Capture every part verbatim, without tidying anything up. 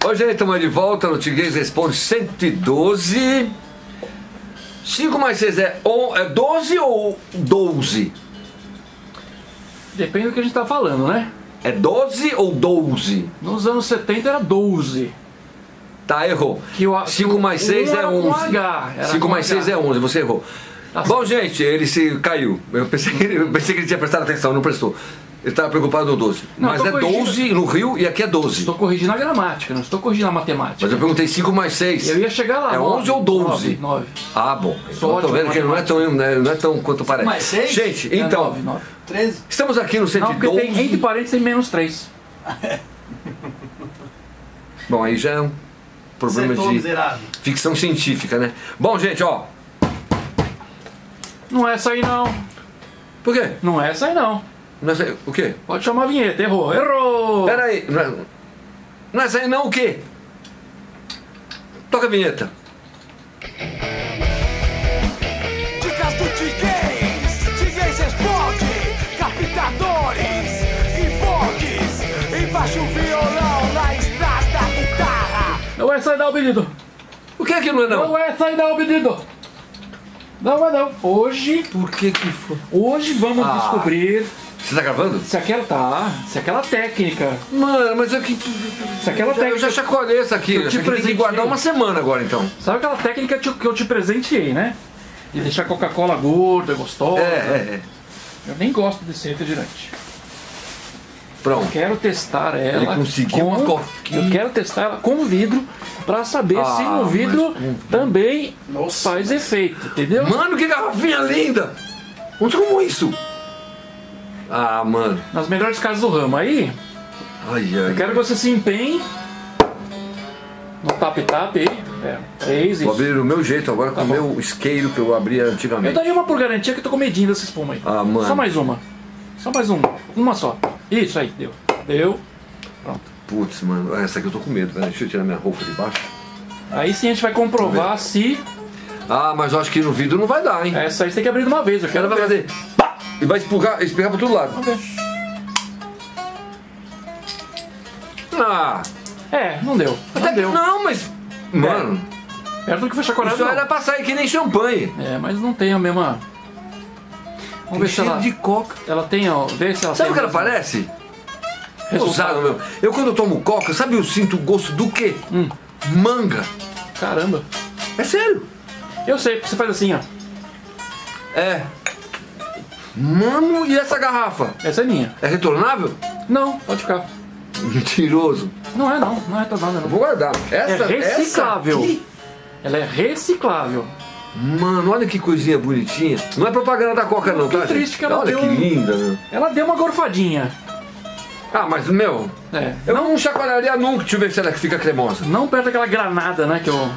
Hoje aí estamos de volta no Tiguez Responde cento e doze. cinco mais seis é, é doze ou doze? Depende do que a gente tá falando, né? É doze ou doze? Nos anos setenta era doze. Tá, errou. cinco mais seis é onze. cinco mais seis é onze, você errou. Tá. Bom, gente, ele se caiu. Eu pensei, eu pensei que ele tinha prestado atenção, não prestou. Ele estava preocupado no doze. Não, mas é doze no Rio e aqui é doze. Estou corrigindo a gramática, não estou corrigindo a matemática. Mas eu perguntei cinco mais seis. Eu ia chegar lá. É onze ou doze? nove. Ah, bom. Então, tô vendo que não é tão, não é tão quanto parece. Mais seis? Gente, então. É nove, nove. treze? Estamos aqui no cento e doze. Não, porque tem, entre parênteses tem menos três. Bom, aí já é um problema Setor de miserável. ficção científica, né? Bom, gente, ó. Não é essa aí não. Por quê? Não é essa aí não. Não é essa aí, o quê? Pode chamar a vinheta, errou, errou! Pera aí, não é, não é essa aí não o quê? Toca a vinheta. Dicas do Tiguez, Tiguez Responde, captadores e bodes, embaixo o violão, na estrada a guitarra. Não é essa aí não, menino! O que é que não é não? Não é essa aí não, menino! Não é não. Hoje, Por que que foi? hoje vamos Ah. descobrir Você tá gravando? se aquela tá, se aquela técnica, Mano, mas eu que. se aquela Já, eu já técnica, chacoalhei essa aqui. Eu Eu te tem que presenteei. guardar uma semana agora então. sabe aquela técnica que eu- que eu te presenteei, né? De deixar a Coca-Cola gorda, gostosa. É, é, é. Eu nem gosto desse refrigerante. Pronto. Quero testar ela. Ele conseguiu com, uma coquinha. Eu quero testar ela com vidro pra saber Ah, se no vidro mas com- também Nossa, faz efeito, entendeu? Mano, que garrafinha linda! Onde como isso? Ah, mano. Nas melhores casas do ramo. Aí, Ai, ai. eu quero que você se empenhe no tap-tap aí. É, três, Vou isso. abrir do meu jeito agora com Tá o bom. meu isqueiro que eu abria Eu antigamente. daria uma por garantia que eu tô com medinho dessa espuma aí. Ah, mano. Só mais uma. Só mais uma. Uma só. Isso aí, deu. Deu. Pronto. Putz, mano, essa aqui eu tô com medo, né? Deixa eu tirar minha roupa de baixo. Aí sim a gente vai comprovar se Ah, mas eu acho que no vidro não vai dar, hein? essa aí você tem que abrir de uma vez. Eu quero Ela vai ver. fazer pá! E vai espirrar, espirrar pra todo lado. Vamos ver. Ah! É, não deu. Até Não que deu. não, mas. Mano, Perto do que foi chacoalhado. isso não. era pra sair que nem champanhe. É, mas não tem a mesma. Vamos ver se Cheiro ela. de coca. Ela tem, ó. Vê se ela Sabe o tem que ela mesmo parece? resultado. Ousado, meu. Eu quando eu tomo coca, sabe eu sinto o gosto do quê? Hum. Manga. Caramba. É sério. Eu sei, porque você faz assim, ó. É. Mano, e essa garrafa? Essa é minha. É retornável? Não, pode ficar. Mentiroso. Não é não, não é retornável não. Vou guardar. Essa, É reciclável. essa aqui, Ela é reciclável. mano, olha que coisinha bonitinha. Não é propaganda da Coca não, Que tá, triste gente? que ela Olha deu que um- linda, meu. Ela deu uma gorfadinha. Ah, mas, meu, É. eu não chacoalharia nunca. Deixa eu ver se ela fica cremosa. Não perto daquela granada, né? Que eu.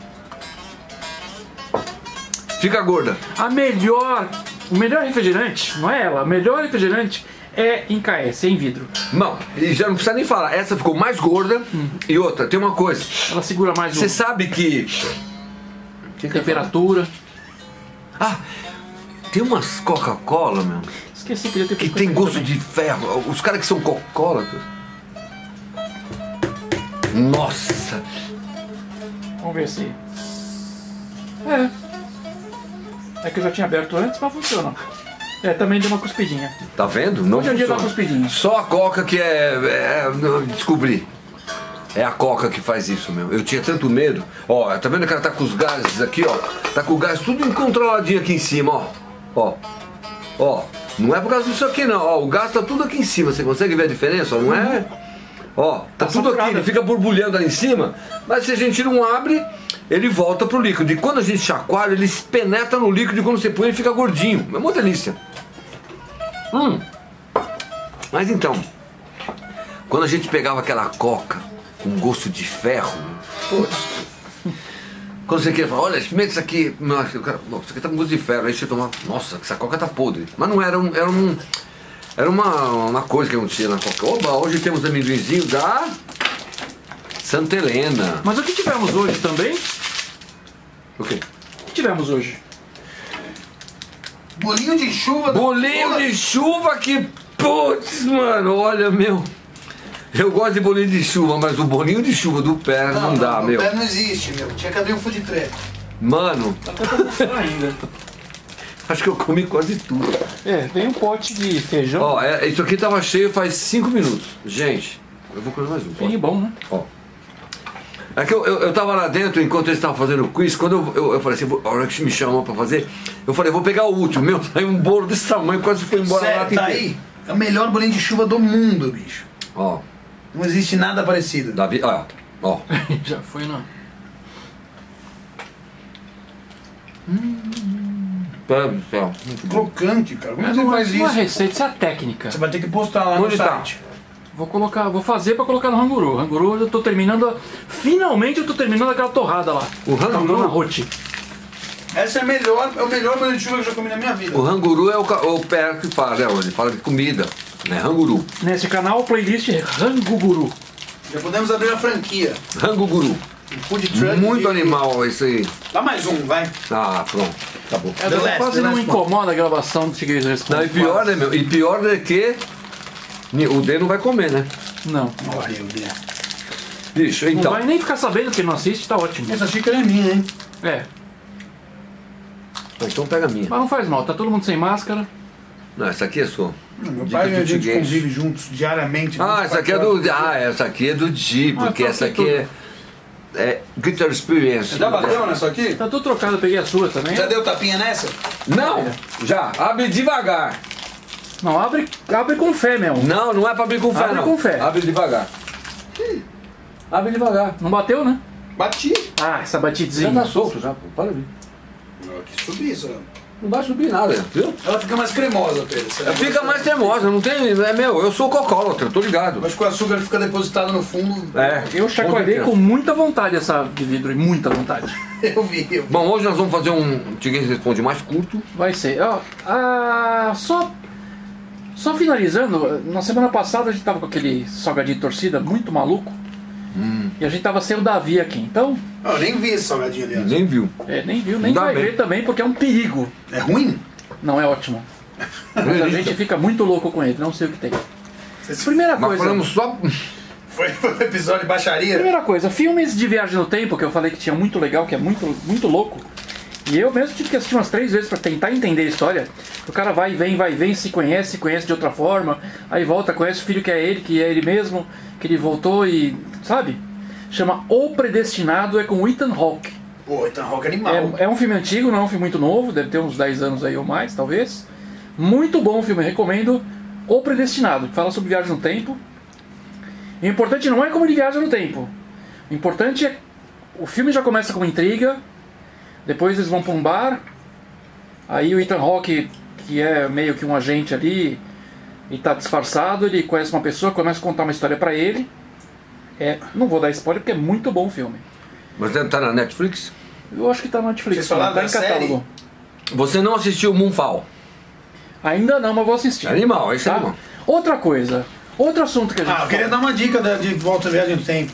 Fica gorda. A melhor. O melhor refrigerante, não é ela, o melhor refrigerante é em K S, é em vidro. Não, e já não precisa nem falar. Essa ficou mais gorda. E outra, tem uma coisa. Ela segura mais Você o sabe que... que temperatura. Ah, tem umas Coca-Cola, meu, Esqueci que eu ia ter que tem gosto de ferro. Os caras que são Coca-Cola. Nossa. Vamos ver se. É. É que eu já tinha aberto antes, mas funciona. É, também deu uma cuspidinha. Tá vendo? Não Hoje em dia dá uma funciona. cuspidinha. Só a Coca que é, é... não, descobri. É a Coca que faz isso, meu. Eu tinha tanto medo. Ó, tá vendo que ela tá com os gases aqui, ó? Tá com o gás tudo controladinho aqui em cima, ó. Ó. Ó. Não é por causa disso aqui, não. Ó, o gás tá tudo aqui em cima. Você consegue ver a diferença? Ó, não é? Ó, tá, Tá tudo aqui. saturado. Ele fica borbulhando ali em cima. Mas se a gente não abre, ele volta pro líquido. E quando a gente chacoalha, ele se penetra no líquido. E quando você põe, ele fica gordinho. É uma delícia. Hum. Mas então, quando a gente pegava aquela coca com gosto de ferro, putz, quando você queria falar, olha, experimenta isso aqui, nossa, cara, isso aqui tá com gosto de ferro, aí você tomava, nossa, essa coca tá podre. Mas não era um, era um, era uma, uma coisa que não tinha na coca. Oba, hoje temos amendoinzinho da Santa Helena. Mas o que tivemos hoje também? O quê? O que tivemos hoje? Bolinho de chuva. da Bolinho porra. de chuva que, putz, mano, olha, meu. Eu gosto de bolinho de chuva, mas o bolinho de chuva do pé não, não dá, não, meu. O pé não existe, meu. Tinha que abrir um food truck. Mano, Tá até pra mostrar ainda. acho que eu comi quase tudo. É, vem um pote de feijão. Ó, é, isso aqui tava cheio faz cinco minutos. Gente, eu vou comer mais um. Bem bom, né? Ó. É que eu, eu, eu tava lá dentro enquanto eles estavam fazendo o quiz. Quando eu, eu, eu falei assim, vou- a hora que me chamou pra fazer, eu falei, vou pegar o último. Meu, saiu um bolo desse tamanho, quase foi embora lá. Sério, tá aí? É o melhor bolinho de chuva do mundo, bicho. Ó, Não existe nada parecido. Davi, ó, ó. Já foi, não. Pé do céu. Muito bom. Crocante, cara. Como Mas você não faz é uma isso? receita, isso é a técnica. Você vai ter que postar lá no Onde tá? site. Vou colocar, vou fazer pra colocar no Hanguru. Hanguru eu tô terminando. Finalmente eu tô terminando aquela torrada lá. O Hanguru? na roti. Essa é a melhor, é o melhor bolinho de chuva que eu já comi na minha vida. O Hanguru é o, ca- o pé que fala, né? Ele fala de comida, né? Hanguru. Nesse canal, playlist Hanguguru. Já podemos abrir a franquia. Hanguguru. Um food truck. Muito de- animal esse aí. Dá mais um, vai. Ah, pronto. Acabou. É, The last, quase the não last one. incomoda a gravação do Chiguei Responde. Não, e pior, né, meu? E pior é que o D não vai comer, né? Não. Olha, meu Deus. Bicho, Não então. vai nem ficar sabendo que ele não assiste, tá ótimo. Essa xícara é minha, hein? É, Então pega a minha. mas não faz mal, tá todo mundo sem máscara. Não, essa aqui é sua. Meu Dica pai e do a gente Tiguês. convive juntos diariamente. Ah, vinte e essa aqui é quatro do. horas. Ah, essa aqui é do Di, Ah, porque tá, essa tem aqui é. É Guitar Experience. Já bateu nessa aqui? Tá tudo trocado, eu peguei a sua também. Já deu tapinha nessa? Não! Já, abre devagar. Não, abre, abre com fé, meu. Não, não é pra abrir com fé, Abre não. com fé. Abre devagar. Abre devagar. Não bateu, né? Bati. Ah, essa Já batidinha. tá solto já, pô. Para ali. Não, que subir isso. Não vai subir nada, viu? Ela fica mais cremosa, Pedro. Você Fica mais cremosa, não tem. É meu, eu sou cocólatra, tô ligado. Mas com o açúcar fica depositado no fundo. É. Eu chacoalhei com muita vontade essa de vidro, e muita vontade. Eu vi, eu vi. Bom, hoje nós vamos fazer um Tiguês Responde mais curto. Vai ser. Ó, ah, só, só finalizando, na semana passada a gente tava com aquele salgadinho de torcida muito maluco. E a gente tava sem o Davi aqui, então Ah, eu nem vi esse salgadinho, aliás. Nem viu. é, nem viu, nem Ainda vai bem. ver também, porque é um perigo. É ruim? Não é ótimo. Mas a gente fica muito louco com ele, não sei o que tem. Primeira Mas coisa. falamos só. Foi um episódio de baixaria. Primeira coisa, filmes de viagem no tempo, que eu falei que tinha muito legal, que é muito, muito louco. E eu mesmo tive que assistir umas três vezes pra tentar entender a história. O cara vai e vem, vai e vem, se conhece, se conhece de outra forma, aí volta, conhece o filho que é ele, que é ele mesmo, que ele voltou e. Sabe? Chama O Predestinado, é com o Ethan Hawke. Pô, Ethan Hawke é animal. É, é um filme antigo, não é um filme muito novo, deve ter uns dez anos aí ou mais, talvez. Muito bom o filme, recomendo. O Predestinado, que fala sobre viagem no tempo. E o importante não é como ele viaja no tempo. O importante é. O filme já começa com uma intriga. Depois eles vão para um bar. Aí o Ethan Hawke, que é meio que um agente ali, e tá disfarçado, ele conhece uma pessoa, começa a contar uma história para ele. É, não vou dar spoiler porque é muito bom o filme. Mas tá na Netflix? Eu acho que tá na Netflix, Vocês falaram tá da em catálogo. Você não assistiu Moonfall? Ainda não, mas vou assistir. Animal, esse é Tá? animal. Outra coisa, outro assunto que a gente Ah, eu queria dar uma dica da- de Volta à Viagem no Tempo.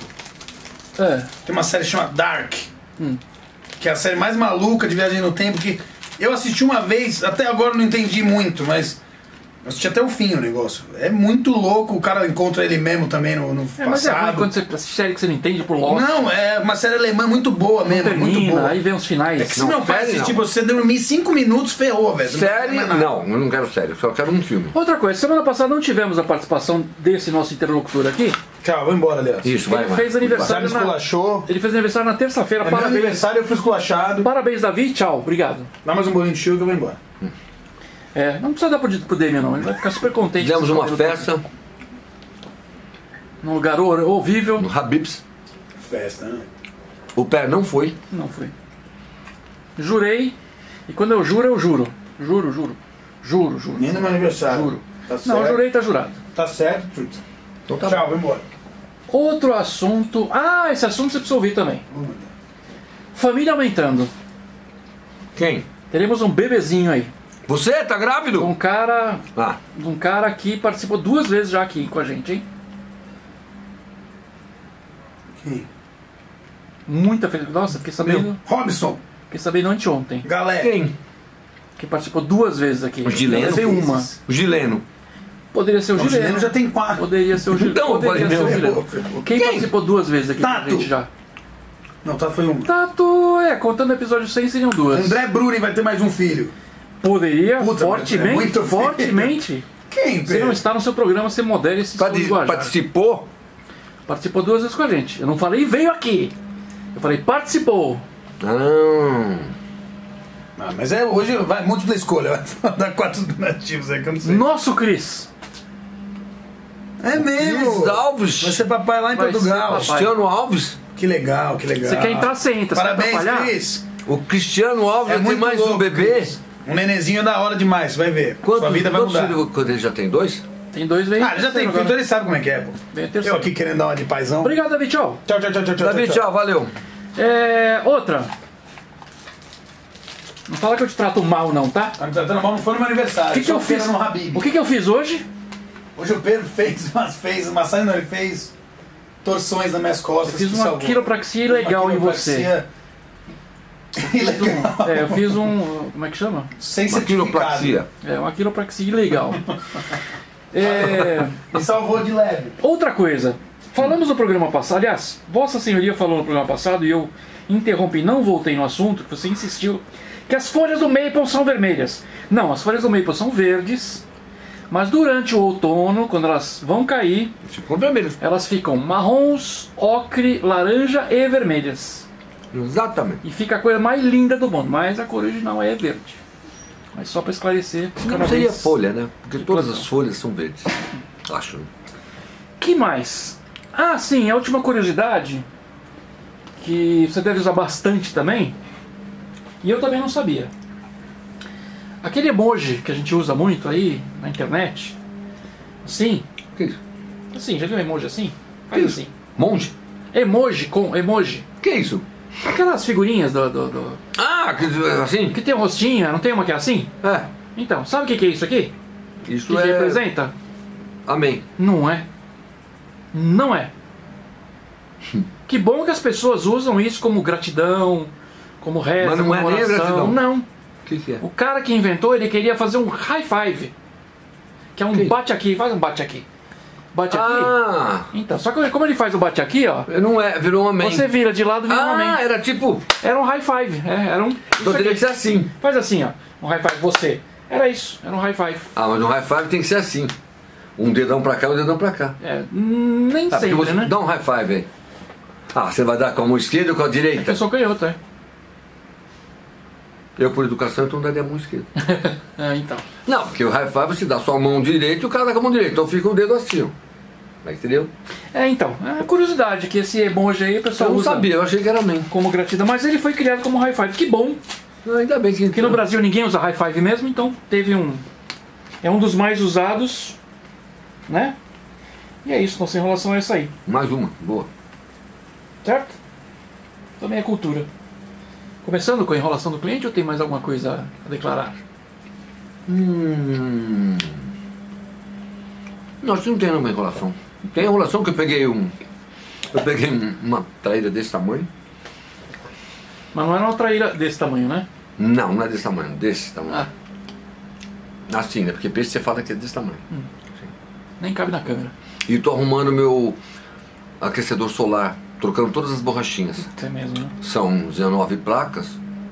É, Tem uma série chamada Dark. Hum. Que é a série mais maluca de Viagem no Tempo. Que eu assisti uma vez, até agora não entendi muito, mas eu assisti até o fim o negócio. É muito louco, o cara encontra ele mesmo também no, no é mas é ruim passado. quando você assiste série que você não entende por Lost. Não, é uma série alemã muito boa mesmo, muito termina, boa. aí vem os finais. É que se Não, não, faz série esse não. tipo, você dormir cinco minutos, ferrou, velho. Você não Série? vai mais nada. Não, eu não quero série, só quero um filme. Outra coisa, semana passada não tivemos a participação desse nosso interlocutor aqui. Tchau, vou embora, aliás. Isso, vai, Ele vai. fez Já me aniversário na... esculachou. Ele fez aniversário na terça-feira, É meu parabéns. aniversário, eu fui esculachado. Parabéns, Davi, tchau, obrigado. Dá mais um bolinho de chuva que eu vou embora. É, não precisa dar pro, pro Demian não, ele vai ficar super contente. Fizemos com uma esse festa num lugar ou- ouvível. no Habib's. Festa, né? O pé não foi. Não fui. Jurei, e quando eu juro, eu juro. Juro, juro. Juro, juro. Nem no meu aniversário. Juro. Tá certo. Não, eu jurei, tá jurado. Tá certo, truta. Então tá Tchau, vou embora. Outro assunto. Ah, esse assunto você precisa ouvir também. Oh, meu Deus. Família aumentando. Quem? Teremos um bebezinho aí. Você tá grávido? Um cara. Ah, Um cara que participou duas vezes já aqui com a gente, hein? Quem? Muita felicidade. Nossa, fiquei sabendo. Robson. Fiquei sabendo anteontem. Galera. quem? Que participou duas vezes aqui. O Gileno Eu levei fez uma. O Gileno. Poderia ser o O Gileno. Gileno já tem quatro. Poderia ser o Gileno. Então, Poderia falei, ser o meu, Gileno. pô, Quem, quem? participou duas vezes aqui com a Tato. gente já? Não, tá, foi um. Tato, é, contando o episódio cem seriam duas. André Bruni vai ter mais um filho. Poderia, Puta, fortemente, é muito filho. fortemente. Quem, Se não Pedro? está no seu programa, você modere esse Pati- estudo Guajá. Participou? Participou duas vezes com a gente. Eu não falei veio aqui. Eu falei participou. Não. Ah, mas é, hoje vai múltipla escolha. Vai dar quatro alternativos aí que eu não sei. Nosso Cris. É mesmo. Cris Alves. Vai ser papai lá em Vai Portugal. ser papai. Cristiano Alves. Que legal, que legal. Você quer entrar, você entra. Você quer Parabéns, atrapalhar? Cris. O Cristiano Alves É vai ter muito mais louco, um bebê. Cris. Um nenenzinho é da hora demais, você vai ver. Quantos, Sua vida vai quantos mudar. filhos quando ele já tem dois? Tem dois, vem. Ah, ele já tem filho, então ele sabe como é que é, pô. Vem a terceira. Eu aqui querendo dar uma de paizão. Obrigado, David. Tchau. Tchau, tchau, tchau, tchau, tchau. David, tchau, valeu. É, outra. Não fala que eu te trato mal, não, tá? Tá me tratando mal, não foi no meu aniversário. O que, que só eu fiz? pena no Habib. O que, que eu fiz hoje? Hoje o Pedro fez umas, fez massagem, não, ele fez torções nas minhas costas. Eu fiz que uma salvou. quiropraxia ilegal em você. Quiropraxia ilegal. É, eu fiz um. Como é que chama? Sem Uma certificado. quiropraxia. É, uma quiropraxia ilegal. É, Me salvou de leve. outra coisa. Falamos no programa passado, aliás, Vossa Senhoria falou no programa passado e eu interrompi, não voltei no assunto, porque você insistiu, que as folhas do maple são vermelhas. Não, as folhas do maple são verdes, mas durante o outono, quando elas vão cair, Ficou vermelho. elas ficam marrons, ocre, laranja e vermelhas. Exatamente. E fica a coisa mais linda do mundo, mas a cor original é verde. Mas só para esclarecer, os Não canabis- seria folha, né? Porque de todas plantão. as folhas são verdes. Acho. né? Que mais? Ah, sim, a última curiosidade, que você deve usar bastante também, e eu também não sabia. Aquele emoji que a gente usa muito aí na internet, assim, O que é isso? assim, já viu um emoji assim? Faz Isso. assim. Monge? Emoji com emoji. O que é isso? Aquelas figurinhas do, do, do- Ah, que, assim? que tem um rostinho, não tem uma que é assim? É. Então, sabe o que que é isso aqui? O Isso que, que é. representa? Amém. Não é. Não é. Que bom que as pessoas usam isso como gratidão, como reza, Mas não como é nem a oração. gratidão. Não. O que, que é? O cara que inventou, ele queria fazer um high five. Que é um Que? bate aqui, faz um bate aqui. Bate aqui. Ah, Então, só que como ele faz o bate aqui, ó, não é, virou um amém. você vira de lado e vira um Ah, amém. era tipo. Era um high five. É, era um. isso Então teria aqui. que ser assim. Faz assim, ó. Um high five, você. Era isso, era um high five. Ah, mas um high five tem que ser assim. Um dedão pra cá e um dedão pra cá. É, hum, nem Ah, porque sempre, você né? dá um high five aí. Ah, você vai dar com a mão esquerda ou com a É que direita? eu sou canhoto, é. Eu, por educação, então daria a mão esquerda. É, então. Não, porque o high five você dá só a mão direita e o cara dá com a mão direita. Então fica o dedo assim, ó. Mas, entendeu? É, então. É uma curiosidade que esse emoji aí o pessoal Eu não usa sabia, eu achei que era amém. como gratidão, mas ele foi criado como high five. Que bom. Não, ainda bem que. Aqui no Brasil ninguém usa high five mesmo, então teve um. É um dos mais usados, né? E é isso, nossa enrolação é essa aí, Mais uma, boa. certo? Também é cultura. Começando com a enrolação do cliente ou tem mais alguma coisa a declarar? Hum. Não, isso não tem nenhuma enrolação. Tem enrolação que eu peguei um. Eu peguei um- uma traíra desse tamanho. Mas não era uma traíra desse tamanho, né? Não, não é desse tamanho, desse tamanho. Ah, Assim, né? Porque peixe você fala que é desse tamanho. nem cabe na câmera. E tô arrumando meu aquecedor solar, trocando todas as borrachinhas. Isso é mesmo, né? São dezenove placas,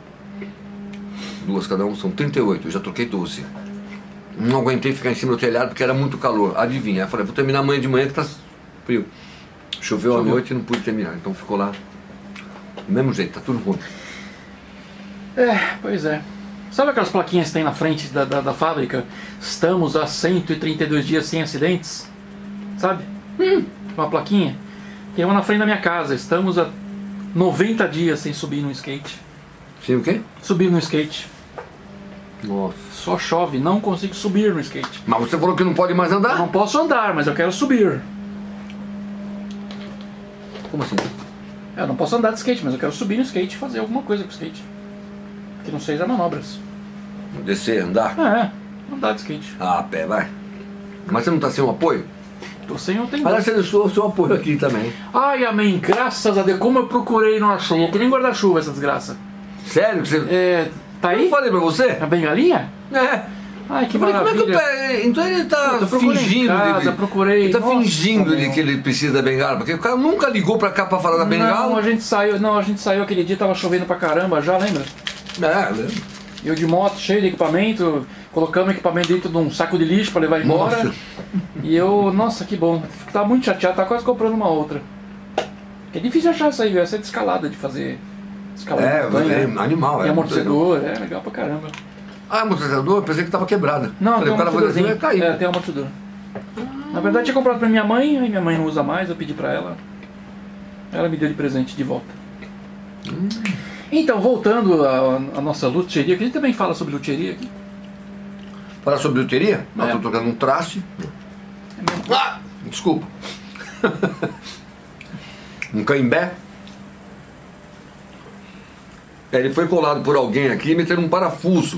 duas cada um, são trinta e oito, eu já troquei doze. Não aguentei ficar em cima do telhado porque era muito calor, adivinha? Aí eu falei, vou terminar amanhã de manhã que tá frio. Choveu à Choveu. noite e não pude terminar, então ficou lá do mesmo jeito, tá tudo ruim. É, pois é. Sabe aquelas plaquinhas que tem na frente da, da, da fábrica? Estamos há cento e trinta e dois dias sem acidentes? Sabe? Hum, uma plaquinha. Tem uma na frente da minha casa. Estamos há noventa dias sem subir no skate. Sim, o quê? Subir no skate. Nossa. Só chove, não consigo subir no skate. Mas você falou que não pode mais Eu andar? não posso andar, mas eu quero subir. Como assim? Eu não posso andar de skate, mas eu quero subir no skate e fazer alguma coisa com o skate. Que não seja manobras. Descer, andar? É, andar de skate. Ah, a pé, vai. Mas você não tá sem um apoio? Tô sem, eu tenho. Aliás, você deixou o seu apoio aqui também. Ai, amém, graças a Deus. Como eu procurei e não achei. É que nem guarda-chuva essa desgraça. Sério que você... É, tá Eu aí? falei pra você? A bengalinha? É. Ai, que Eu falei, como é que o maravilha. pé... Então ele tá Eu procurei em fingindo. casa, ele, procurei, ele tá nossa, fingindo de meu. que ele precisa da bengala. Porque o cara nunca ligou pra cá pra falar da bengala. Não, a gente saiu, não, a gente saiu aquele dia, tava chovendo pra caramba, já lembra? É, né? Eu de moto, cheio de equipamento, colocamos o equipamento dentro de um saco de lixo pra levar embora. Nossa. E eu, nossa, que bom. Tava muito chateado, tava quase comprando uma outra. É difícil achar isso aí, viu? Essa é de escalada, de fazer escalada. É, de montanha, é né? animal. E é amortecedor, é legal pra caramba. Ah, amortecedor? Eu pensei que tava quebrada. Não, Falei, tem um o cara vai amortecedorzinho. ia cair. É, tem um amortecedor. Na verdade, eu tinha comprado pra minha mãe, aí minha mãe não usa mais, eu pedi pra ela. Ela me deu de presente de volta. Hum. Então, voltando à, à nossa luthieria, que a gente também fala sobre luthieria aqui. Falar sobre luteria? Não, É. tô tocando um traste. É mesmo. Ah, desculpa. Um caimbé. É, ele foi colado por alguém aqui e meteram um parafuso.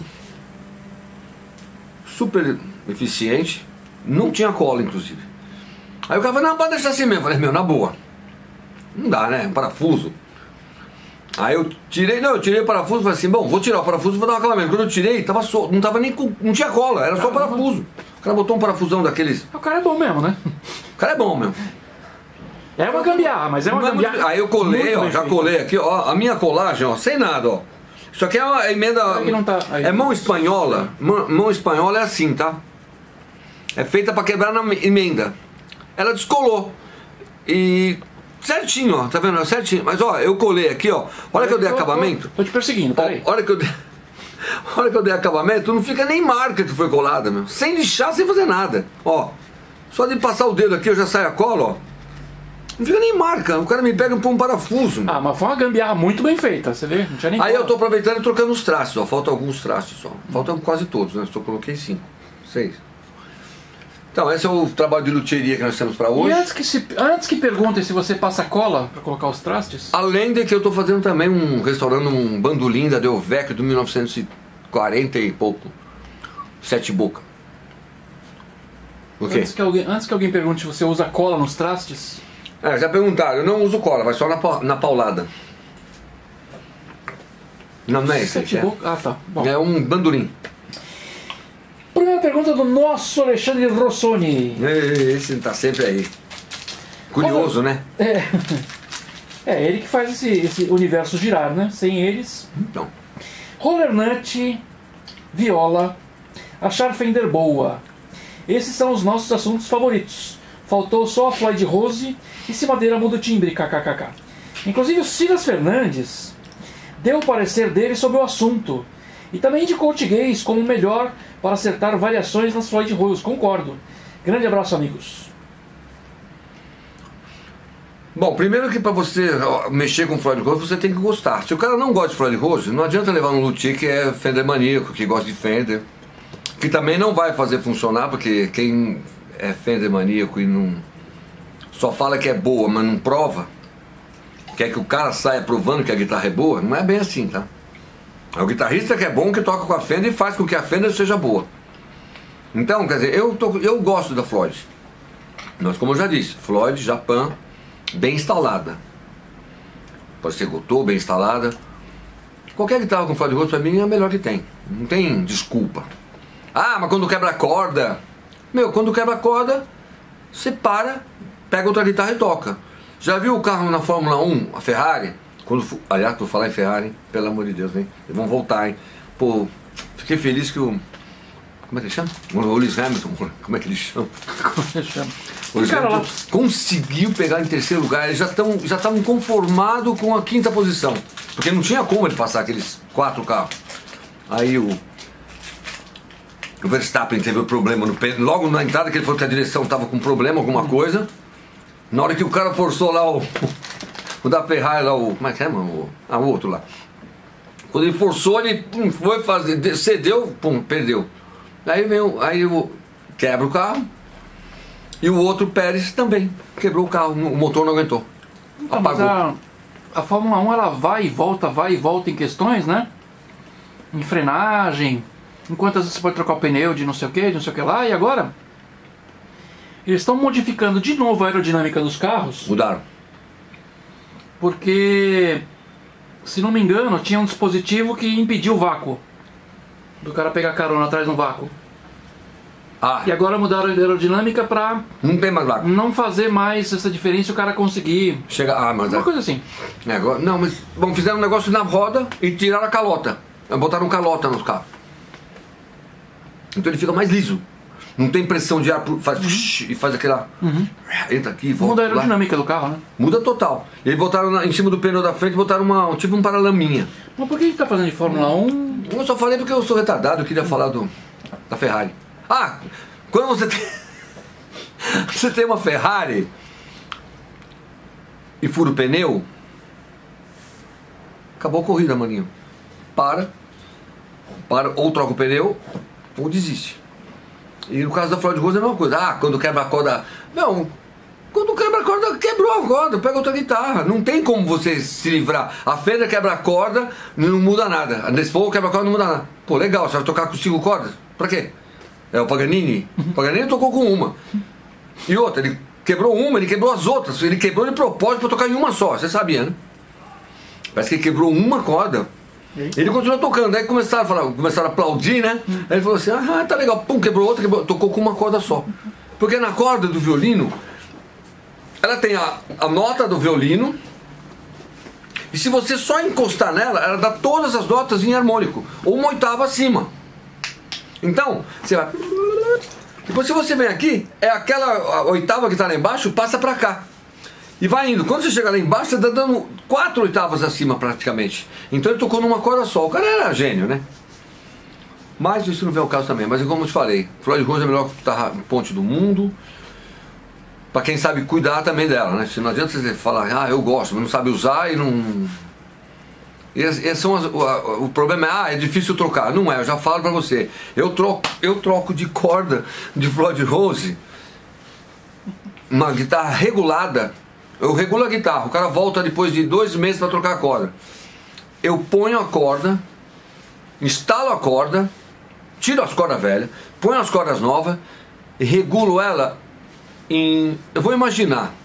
Super eficiente. Não tinha cola, inclusive. Aí o cara falou, não, pode deixar assim mesmo. Eu falei, meu, na boa. Não dá, né? Um parafuso. Aí eu tirei, não, eu tirei o parafuso e falei assim, bom, vou tirar o parafuso e vou dar um acabamento. Quando eu tirei, tava solto, não tava nem com, não tinha cola, era só parafuso. O cara botou um parafusão daqueles. O cara é bom mesmo, né? O cara é bom mesmo. É uma gambiarra, mas é uma Não é muito- gambiarra. Aí eu colei, muito ó, bem já feita. colei aqui, ó, a minha colagem, ó, sem nada, ó. Isso aqui é uma emenda. Será que não tá- aí. É mão espanhola. Mão, mão espanhola é assim, tá? É feita pra quebrar na emenda. Ela descolou. E. Certinho, ó, tá vendo? Certinho. Mas ó, eu colei aqui, ó. Olha que eu dei Tô- tô- acabamento. Tô te perseguindo, Ó, peraí. olha que eu dei. Olha que eu dei acabamento, não fica nem marca que foi colada, meu. Sem lixar, sem fazer nada. Ó. Só de passar o dedo aqui, eu já saio a cola, ó. Não fica nem marca. O cara me pega e põe um parafuso. meu. Ah, mas foi uma gambiarra muito bem feita, você vê? Não tinha nem Aí cola. eu tô aproveitando e trocando os traços, ó. Faltam alguns traços só. Faltam quase todos, né? Só coloquei cinco. Seis. Então, esse é o trabalho de luthieria que nós temos pra E hoje. antes que, se, antes que perguntem se você passa cola pra colocar os trastes, Além de que eu tô fazendo também um restaurando um bandolim da Del Vecchio de mil novecentos e quarenta e pouco. Sete boca. O quê? antes, que alguém, antes que alguém pergunte se você usa cola nos trastes, É, já perguntaram, eu não uso cola, vai só na, pa- na paulada. Não, não é esse. sete é. boca- Ah, tá. Bom. É um bandolim. Primeira pergunta do nosso Alexandre Rossoni. Esse tá sempre aí. Curioso, né? É, é ele que faz esse, esse universo girar, né? Sem eles. Então. Roller Nut, viola, achar Fender boa. Esses são os nossos assuntos favoritos. Faltou só a Floyd Rose e se Madeira muda o timbre, kkkk. Inclusive o Silas Fernandes deu o parecer dele sobre o assunto. E também indicou o Tiguez como o melhor para acertar variações nas Floyd Rose. Concordo. Grande abraço, amigos. Bom, primeiro que pra você ó, mexer com Floyd Rose, você tem que gostar. Se o cara não gosta de Floyd Rose, não adianta levar um luthier que é Fender maníaco, que gosta de Fender. Que também não vai fazer funcionar, porque quem é Fender maníaco e não só fala que é boa, mas não prova, quer que o cara saia provando que a guitarra é boa, não é bem assim, tá? É o guitarrista que é bom, que toca com a Fender e faz com que a Fender seja boa. Então, quer dizer, eu, tô, eu gosto da Floyd. Mas como eu já disse, Floyd, Japan, bem instalada. Pode ser Gotô, bem instalada. Qualquer guitarra com Floyd Rose pra mim é a melhor que tem. Não tem desculpa. Ah, mas quando quebra a corda... Meu, quando quebra a corda, você para, pega outra guitarra e toca. Já viu o carro na Fórmula um, a Ferrari? Quando, aliás, por falar em Ferrari, hein? Pelo amor de Deus, hein? Eles vão voltar, hein? Pô, fiquei feliz que o... Como é que ele chama? O Lewis Hamilton, como é que ele chama? O Lewis cara lá- Hamilton conseguiu pegar em terceiro lugar. Eles já estão já estavam conformados com a quinta posição. Porque não tinha como ele passar aqueles quatro carros. Aí o... O Verstappen teve um problema no pé. Logo na entrada que ele falou que a direção estava com problema, alguma coisa. Na hora que o cara forçou lá o... O da Ferrari lá, o... Como é que é, mano? O, ah, o outro lá. Quando ele forçou, ele pum, foi fazer... Cedeu, pum, perdeu. Aí veio... Aí o... Quebra o carro. E o outro, Pérez, também. Quebrou o carro. O motor não aguentou. Então, mas Apagou. a, a Fórmula um ela vai e volta, vai e volta em questões, né? Em frenagem, em quantas vezes você pode trocar o pneu de não sei o que, de não sei o que lá, e agora? Eles estão modificando de novo a aerodinâmica dos carros, Mudaram. porque, se não me engano, tinha um dispositivo que impediu o vácuo. Do cara pegar carona atrás no vácuo. Ah, E agora mudaram a aerodinâmica pra não tem mais vácuo. não fazer mais essa diferença e o cara conseguir. Chega, ah, mas... Uma É, coisa assim. é, agora, não, mas bom, fizeram um negócio na roda e tiraram a calota. Botaram calota nos carros. Então ele fica mais liso. Não tem pressão de ar, por- faz e faz aquela... Entra aqui, volta Muda a lá. aerodinâmica do carro, né? Muda total. E aí botaram na- em cima do pneu da frente, botaram uma, um- tipo um paralaminha. Mas por que a gente tá fazendo de Fórmula um? Eu só falei porque eu sou retardado, eu queria falar do, da Ferrari. Ah, quando você tem, você tem uma Ferrari e fura o pneu, acabou a corrida, maninho. Para, para, ou troca o pneu, ou desiste. E no caso da Floyd Rose é a mesma coisa. Ah, quando quebra a corda... Não, quando quebra a corda, quebrou a corda, pega outra guitarra. Não tem como você se livrar. A Fender quebra a corda, não muda nada. A Les Paul quebra a corda, não muda nada. Pô, legal, você vai tocar com cinco cordas? Pra quê? É o Paganini? O Paganini tocou com uma. E outra, ele quebrou uma, ele quebrou as outras. Ele quebrou de propósito pra tocar em uma só, você sabia, né? Parece que ele quebrou uma corda. Ele continuou tocando, aí começaram a falar, começaram a aplaudir, né? Aí ele falou assim, ah, tá legal, pum, quebrou outra, quebrou, tocou com uma corda só. Porque na corda do violino, ela tem a, a nota do violino, e se você só encostar nela, ela dá todas as notas em harmônico, ou uma oitava acima. Então, você vai... Depois se você vem aqui, é aquela oitava que tá lá embaixo, passa pra cá. E vai indo. Quando você chega lá embaixo, você tá dando quatro oitavas acima praticamente. Então ele tocou numa corda só. O cara era gênio, né? Mas isso não vem ao caso também. Mas como eu te falei, Floyd Rose é a melhor ponte do mundo. Pra quem sabe cuidar também dela, né? Se não adianta você falar, ah, eu gosto, mas não sabe usar e não... E esses são as, o, o problema é, ah, é difícil trocar. Não é, eu já falo pra você. Eu troco, eu troco de corda de Floyd Rose, uma guitarra regulada. Eu regulo a guitarra, o cara volta depois de dois meses para trocar a corda. Eu ponho a corda, instalo a corda, tiro as cordas velhas, ponho as cordas novas e regulo ela em, eu vou imaginar,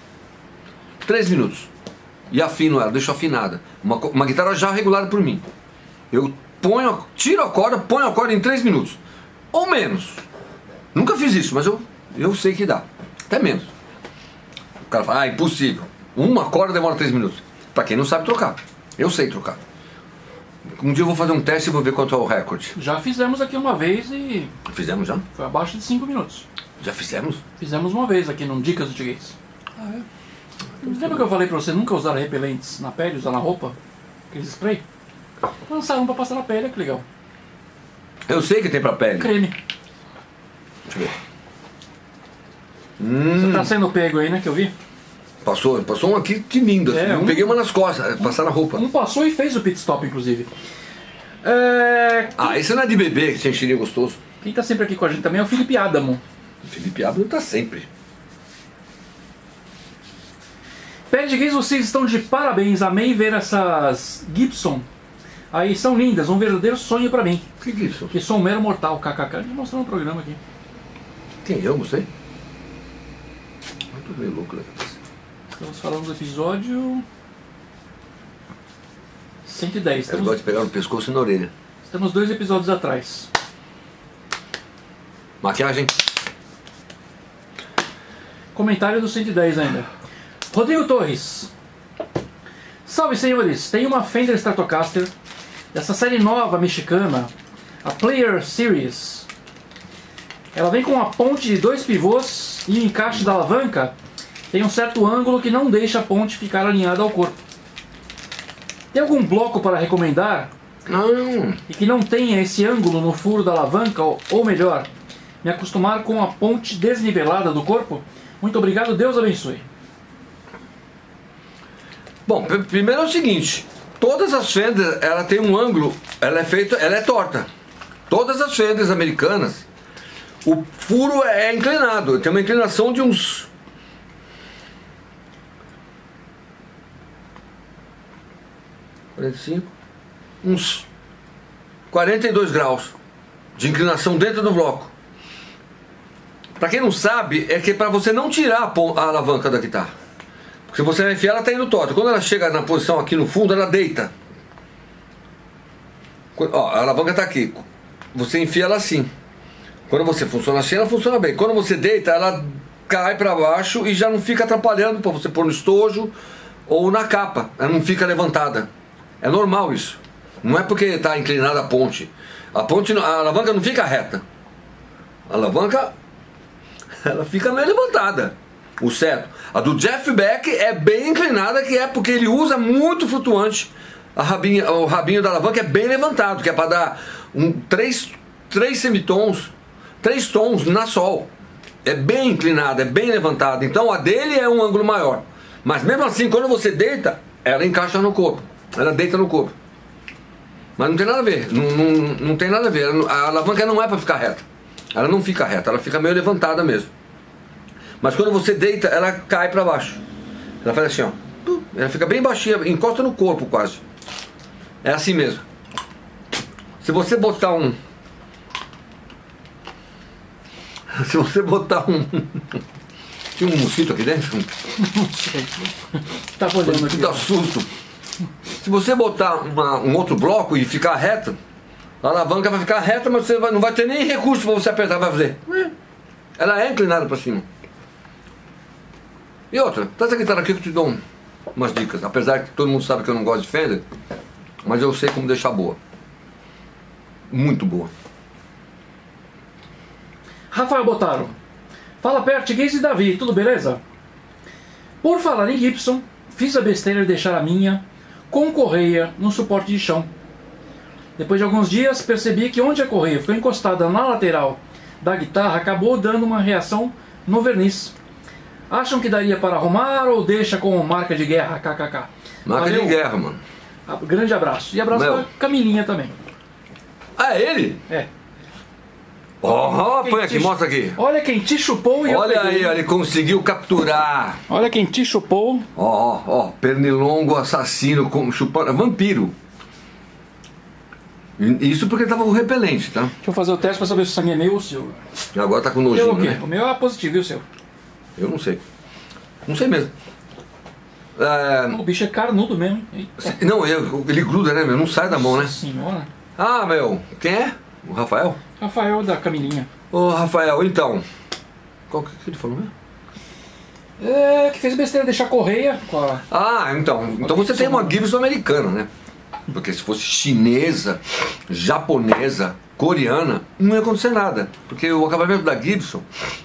três minutos. E afino ela, deixo afinada. Uma, uma guitarra já regulada por mim. Eu ponho, tiro a corda, ponho a corda em três minutos. Ou menos. Nunca fiz isso, mas eu, eu sei que dá. Até menos. O cara fala, ah, impossível. Uma corda demora três minutos. Pra quem não sabe trocar. Eu sei trocar. Um dia eu vou fazer um teste e vou ver quanto é o recorde. Já fizemos aqui uma vez e Fizemos já? foi abaixo de cinco minutos. Já fizemos? Fizemos uma vez aqui no Dicas do Tiguês. Ah, é? Lembra que eu falei pra você nunca usar repelentes na pele, usar na roupa? Aqueles spray? Lançaram pra passar na pele, que legal. Eu sei que tem pra pele. Creme. Deixa eu ver. Você Hum, tá sendo pego aí, né, que eu vi? passou, passou um aqui tinindo. É, eu um- peguei uma nas costas, passar na roupa. Um passou e fez o pit stop, inclusive. É... Ah, esse não é de bebê que tem cheirinho gostoso. Quem tá sempre aqui com a gente também é o Felipe Adamo. O Felipe Abdo tá sempre. Pé de gays, vocês estão de parabéns. Amei ver essas Gibson. Aí são lindas, um verdadeiro sonho pra mim. O que que é isso? Que sou um mero mortal, kkk. Deixa eu mostrar um programa aqui. Quem eu, não sei. Eu tô meio louco, né? Estamos falando do episódio cento e dez. Eu Estamos, gosto de pegar no pescoço e na orelha. estamos dois episódios atrás. Maquiagem. Comentário do cento e dez ainda. Rodrigo Torres. Salve, senhores. Tem uma Fender Stratocaster dessa série nova mexicana, a Player Series. Ela vem com uma ponte de dois pivôs e o encaixe da alavanca tem um certo ângulo que não deixa a ponte ficar alinhada ao corpo. Tem algum bloco para recomendar Não. e que não tenha esse ângulo no furo da alavanca, ou, ou melhor, me acostumar com a ponte desnivelada do corpo? Muito obrigado, Deus abençoe. Bom, pr- primeiro é o seguinte. Todas as Fenders, ela tem um ângulo, ela é feita, ela é torta. Todas as Fenders americanas, o furo é inclinado, tem uma inclinação de uns... quarenta e cinco, uns quarenta e dois graus de inclinação dentro do bloco. Pra quem não sabe, é que é pra você não tirar a, pon- a alavanca da guitarra. Porque se você vai enfiar, ela tá indo torta. Quando ela chega na posição aqui no fundo, ela deita. Quando- Ó, a alavanca tá aqui. Você enfia ela assim. Quando você funciona assim, ela funciona bem. Quando você deita, ela cai para baixo e já não fica atrapalhando para você pôr no estojo ou na capa. Ela não fica levantada. É normal isso. Não é porque está inclinada a ponte. A ponte, a alavanca não fica reta. A alavanca, ela fica meio levantada. O certo. A do Jeff Beck é bem inclinada, que é porque ele usa muito flutuante. A rabinha, o rabinho da alavanca é bem levantado, que é para dar um, três, três semitons, três tons na sol. É bem inclinada, é bem levantada. Então a dele é um ângulo maior. Mas mesmo assim, quando você deita, ela encaixa no corpo. Ela deita no corpo. Mas não tem nada a ver. Não, não, não tem nada a ver. A alavanca não é para ficar reta. Ela não fica reta, ela fica meio levantada mesmo. Mas quando você deita, ela cai para baixo. Ela faz assim, ó. Ela fica bem baixinha, encosta no corpo quase. É assim mesmo. Se você botar um... Se você botar um... Tinha um mosquito aqui dentro? Tá olhando aqui. Dá susto. Se você botar uma, um outro bloco e ficar reto, a alavanca vai ficar reta, mas você vai, não vai ter nem recurso para você apertar, vai fazer. Ela é inclinada para cima. E outra, traz a guitarra aqui que eu te dou um, umas dicas. Apesar que todo mundo sabe que eu não gosto de Fender, mas eu sei como deixar boa. Muito boa. Rafael Botaro. Fala perto, Gaze e Davi, tudo beleza? Por falar em Gibson, fiz a besteira de deixar a minha com correia no suporte de chão. Depois de alguns dias percebi que onde a correia ficou encostada na lateral da guitarra acabou dando uma reação no verniz. Acham que daria para arrumar ou deixa com marca de guerra? Kkk. Marca Valeu. de guerra, mano. Grande abraço. E abraço Meu. pra Camilinha também. Ah, é ele? É. Ó, oh, põe aqui, te- mostra aqui. Olha quem te chupou e eu Olha peguei. aí, ó, ele conseguiu capturar. Olha quem te chupou. Ó, ó, ó, pernilongo assassino com chupando, vampiro. E isso porque ele tava com repelente, tá? Deixa eu fazer o teste pra saber se o sangue é meu ou o seu. E agora tá com Eu, nojinho, o quê? né? O meu é positivo e o seu? Eu não sei. Não sei mesmo. É, O bicho é carnudo mesmo. hein? Eita. se- não, eu- ele gruda, né, meu? Não sai da mão, né? Nossa senhora. Ah, meu, quem é? O Rafael? Rafael da Camilinha. Ô, Rafael, então. Qual que que ele falou mesmo? É, que fez besteira deixar correia com a... Ah, então. Então você tem uma Gibson americana, né? Porque se fosse chinesa, japonesa, coreana, não ia acontecer nada. Porque o acabamento da Gibson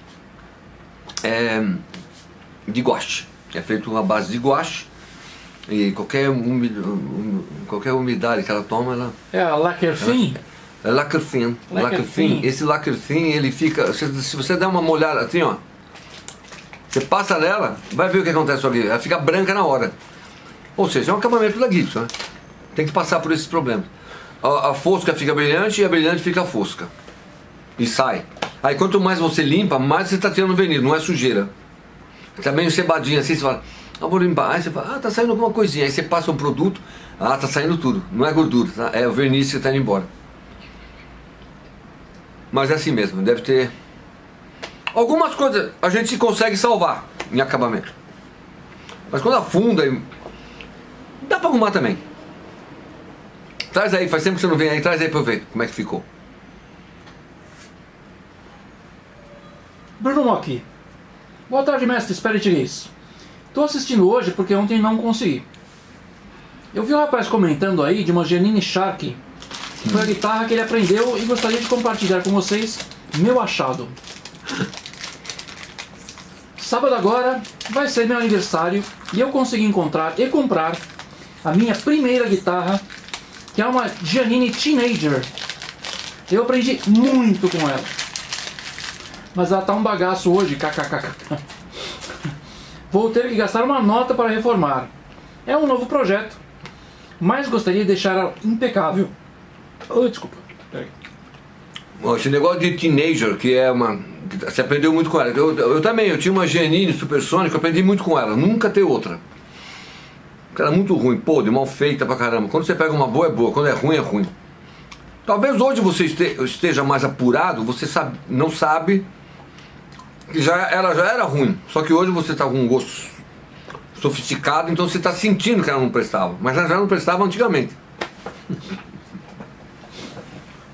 é de guache. É feito à base de guache. E qualquer, umi- um- qualquer umidade que ela toma, ela É a Lacquer Fin? é lacquer thin. Lacquer Lacquer thin. thin. Esse lacquer thin, ele fica... Se, se você der uma molhada assim, ó, você passa nela, vai ver o que acontece ali. Ela fica branca na hora. Ou seja, é um acabamento da Gibson, né? Tem que passar por esses problemas. A, a fosca fica brilhante e a brilhante fica fosca. E sai. Aí quanto mais você limpa, mais você está tirando verniz, não é sujeira. Tá meio cebadinho assim, você fala, ah, vou limpar. Aí você fala, ah, tá saindo alguma coisinha. Aí você passa um produto, ah, tá saindo tudo. Não é gordura, tá? É o verniz que tá indo embora. Mas é assim mesmo, deve ter... Algumas coisas a gente consegue salvar em acabamento. Mas quando afunda, dá pra arrumar também. Traz aí, faz tempo que você não vem aí, traz aí pra eu ver como é que ficou. Bruno Mocchi. Boa tarde, mestre Spirit Gaze. Tô assistindo hoje porque ontem não consegui. Eu vi um rapaz comentando aí de uma Janine Shark, que foi a guitarra que ele aprendeu e gostaria de compartilhar com vocês meu achado. Sábado agora vai ser meu aniversário e eu consegui encontrar e comprar a minha primeira guitarra, que é uma Janine Teenager. Eu aprendi muito com ela. Mas ela tá um bagaço hoje, kkkk. Vou ter que gastar uma nota para reformar. É um novo projeto, mas gostaria de deixar ela impecável. Oh, desculpa. Peraí. Bom, esse negócio de teenager, que é uma... Você aprendeu muito com ela. Eu, eu, eu também, eu tinha uma Janine Supersonic, eu aprendi muito com ela. Nunca ter outra. Porque era muito ruim, podre, mal feita pra caramba. Quando você pega uma boa, é boa. Quando é ruim, é ruim. Talvez hoje você este- esteja mais apurado, você sabe, não sabe que já, ela já era ruim. Só que hoje você está com um gosto sofisticado, então você está sentindo que ela não prestava. Mas ela já não prestava antigamente.